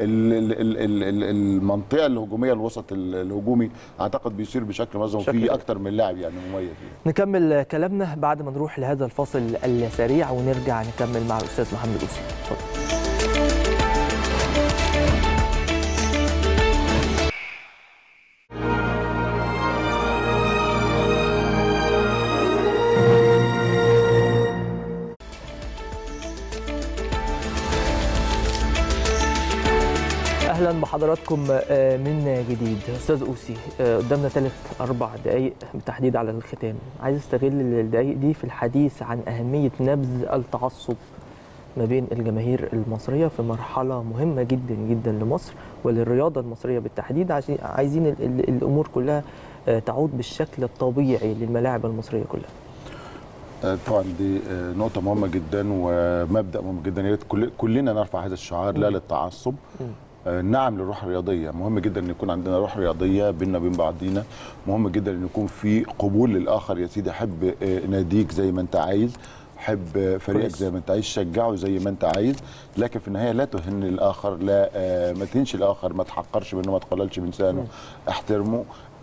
Speaker 5: المنطقه الهجوميه الوسط الهجومي اعتقد بيصير بشكل منظم وفي اكتر من لاعب يعني مميز.
Speaker 1: نكمل كلامنا بعد ما نروح لهذا الفاصل السريع ونرجع نكمل مع الاستاذ محمد أوسي. اتفضل. اهلا بحضراتكم من جديد. استاذ أوسي، قدامنا ثلاث اربع دقائق بالتحديد على الختام، عايز استغل الدقائق دي في الحديث عن اهميه نبذ التعصب ما بين الجماهير المصريه في مرحله مهمه جدا جدا لمصر وللرياضه المصريه بالتحديد. عايزين الامور كلها تعود بالشكل الطبيعي للملاعب المصريه كلها.
Speaker 5: طبعا دي نقطه مهمه جدا ومبدا مهم جدا، يا ريت كلنا نرفع هذا الشعار، لا للتعصب، نعم للروح الرياضيه. مهم جدا ان يكون عندنا روح رياضيه بيننا وبين بعضينا، مهم جدا ان يكون في قبول للاخر. يا سيدي حب ناديك زي ما انت عايز، حب فريقك زي ما انت عايز، شجعه زي ما انت عايز، لكن في النهايه لا تهن الاخر، لا ما تهنش الاخر، ما تحقرش منه، ما تقللش من شانه، احترمه.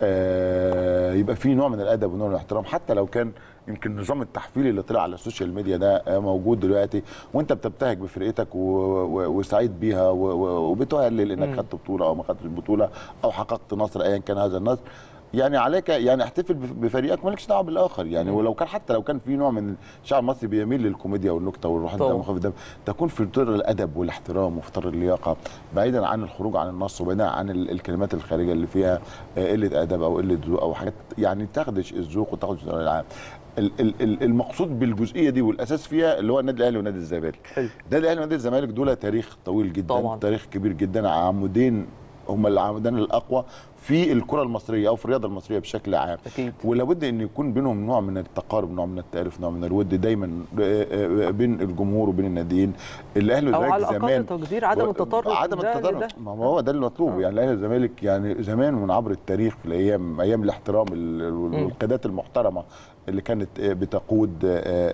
Speaker 5: يبقى في نوع من الادب ونوع من الاحترام، حتى لو كان يمكن النظام التحفيلي اللي طلع على السوشيال ميديا ده موجود دلوقتي وانت بتبتهج بفرقتك وسعيد بيها وبتهلل انك خدت بطوله او ما خدتش بطوله او حققت نصر ايا كان هذا النصر، يعني عليك يعني احتفل بفريقك، مالكش دعوه بالاخر يعني. ولو كان حتى لو كان في نوع من الشعب المصري بيميل للكوميديا والنكته والروح الدم، تكون في اطار الادب والاحترام وفي اطار اللياقه، بعيدا عن الخروج عن النص وبعيدا عن الكلمات الخارجه اللي فيها قله ادب او قله ذوق او حاجات يعني تاخدش الذوق وتاخدش العام. المقصود بالجزئيه دي والاساس فيها اللي هو النادي الاهلي ونادي الزمالك. النادي الاهلي ونادي الزمالك دول تاريخ طويل جدا طبعا. تاريخ كبير جدا، عمودين هم العمودان الاقوى في الكره المصريه او في الرياضه المصريه بشكل عام. أكيد. ولابد ان يكون بينهم نوع من التقارب، نوع من التعرف، نوع من الود دايما بين الجمهور وبين الناديين. الاهلي والزمالك زمان
Speaker 1: تقدير عدم التطرف،
Speaker 5: عدم التطرف ما هو ده المطلوب. يعني الاهلي والزمالك يعني زمان من عبر التاريخ في الايام ايام الاحترام والقيادات المحترمه اللي كانت بتقود،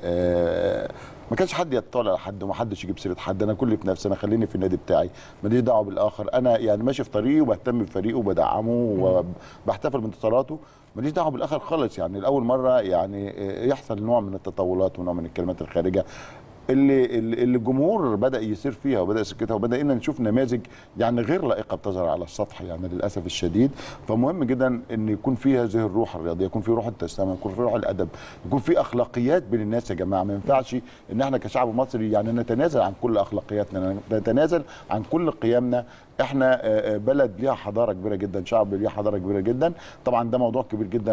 Speaker 5: ما كانش حد يطلع على حد وما حدش يجيب سيره حد. انا كل في نفسي، انا خليني في النادي بتاعي، ماليش دعوه بالاخر، انا يعني ماشي في طريقي وبهتم بفريقه وبدعمه وبحتفل بانتصاراته، ماليش دعوه بالاخر خالص. يعني لاول مره يعني يحصل نوع من التطاولات ونوع من الكلمات الخارجه اللي اللي الجمهور بدا يسير فيها وبدا يسكتها، وبدانا نشوف نماذج يعني غير لائقه بتظهر على السطح يعني للاسف الشديد. فمهم جدا ان يكون في هذه الروح الرياضيه، يكون في روح التسامح، يكون في روح الادب، يكون في اخلاقيات بين الناس يا جماعه. ما ينفعش ان احنا كشعب مصري يعني نتنازل عن كل اخلاقياتنا، نتنازل عن كل قيمنا. احنا بلد ليها حضاره كبيره جدا، شعب ليه حضاره كبيره جدا. طبعا ده موضوع كبير جدا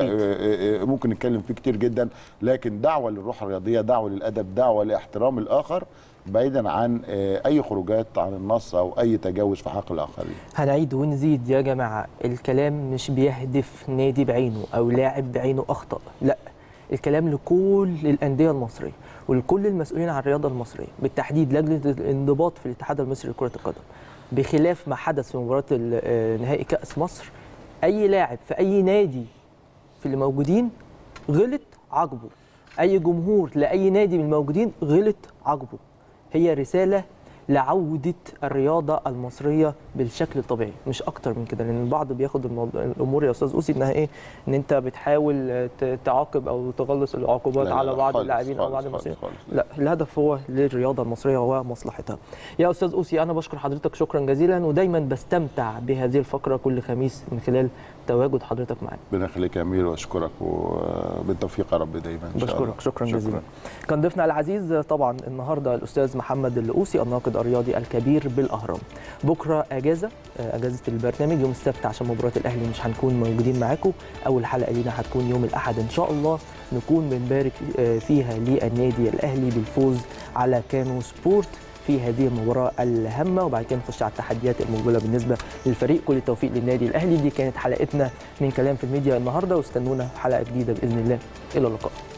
Speaker 5: وممكن نتكلم فيه كتير جدا، لكن دعوه للروح الرياضيه، دعوه للادب، دعوه لاحترام الاخر، بعيدا عن اي خروجات عن النص او اي تجاوز في حق الاخرين.
Speaker 1: هنعيد ونزيد يا جماعه، الكلام مش بيهدف نادي بعينه او لاعب بعينه اخطا، لا، الكلام لكل الانديه المصريه ولكل المسؤولين عن الرياضه المصريه، بالتحديد لجنه الانضباط في الاتحاد المصري لكره القدم. بخلاف ما حدث في مباراه نهائي كاس مصر، اي لاعب في اي نادي في اللي موجودين غلط عاقبه، اي جمهور لاي نادي من الموجودين غلط عاقبه. هي رساله لعوده الرياضه المصريه بالشكل الطبيعي، مش اكتر من كده. لان البعض بياخد الموضوع الامور يا استاذ أوسي انها ايه، ان انت بتحاول تعاقب او تغلظ العقوبات على بعض اللاعبين او بعض المصريين. لا، الهدف هو للرياضه المصريه ومصلحتها. يا استاذ أوسي، انا بشكر حضرتك شكرا جزيلا، ودايما بستمتع بهذه الفقره كل خميس من خلال تواجد حضرتك معانا.
Speaker 5: ربنا يخليك يا امير، واشكرك وبالتوفيق يا رب دايما ان شاء الله.
Speaker 1: بشكرك شكرا جزيلا. كان ضيفنا العزيز طبعا النهارده الاستاذ محمد الأوسي، الناقد الرياضي الكبير بالاهرام. بكره اجازه اجازه البرنامج يوم السبت عشان مباراه الاهلي مش هنكون موجودين معاكم. اول حلقه لينا هتكون يوم الاحد ان شاء الله، نكون بنبارك فيها للنادي الاهلي بالفوز على كانو سبورت في هذه المباراه الهامه، وبعد كده نخش على التحديات الموجوده بالنسبه للفريق. كل التوفيق للنادي الاهلي. دي كانت حلقتنا من كلام في الميديا النهارده، واستنونا في حلقه جديده باذن الله. الى اللقاء.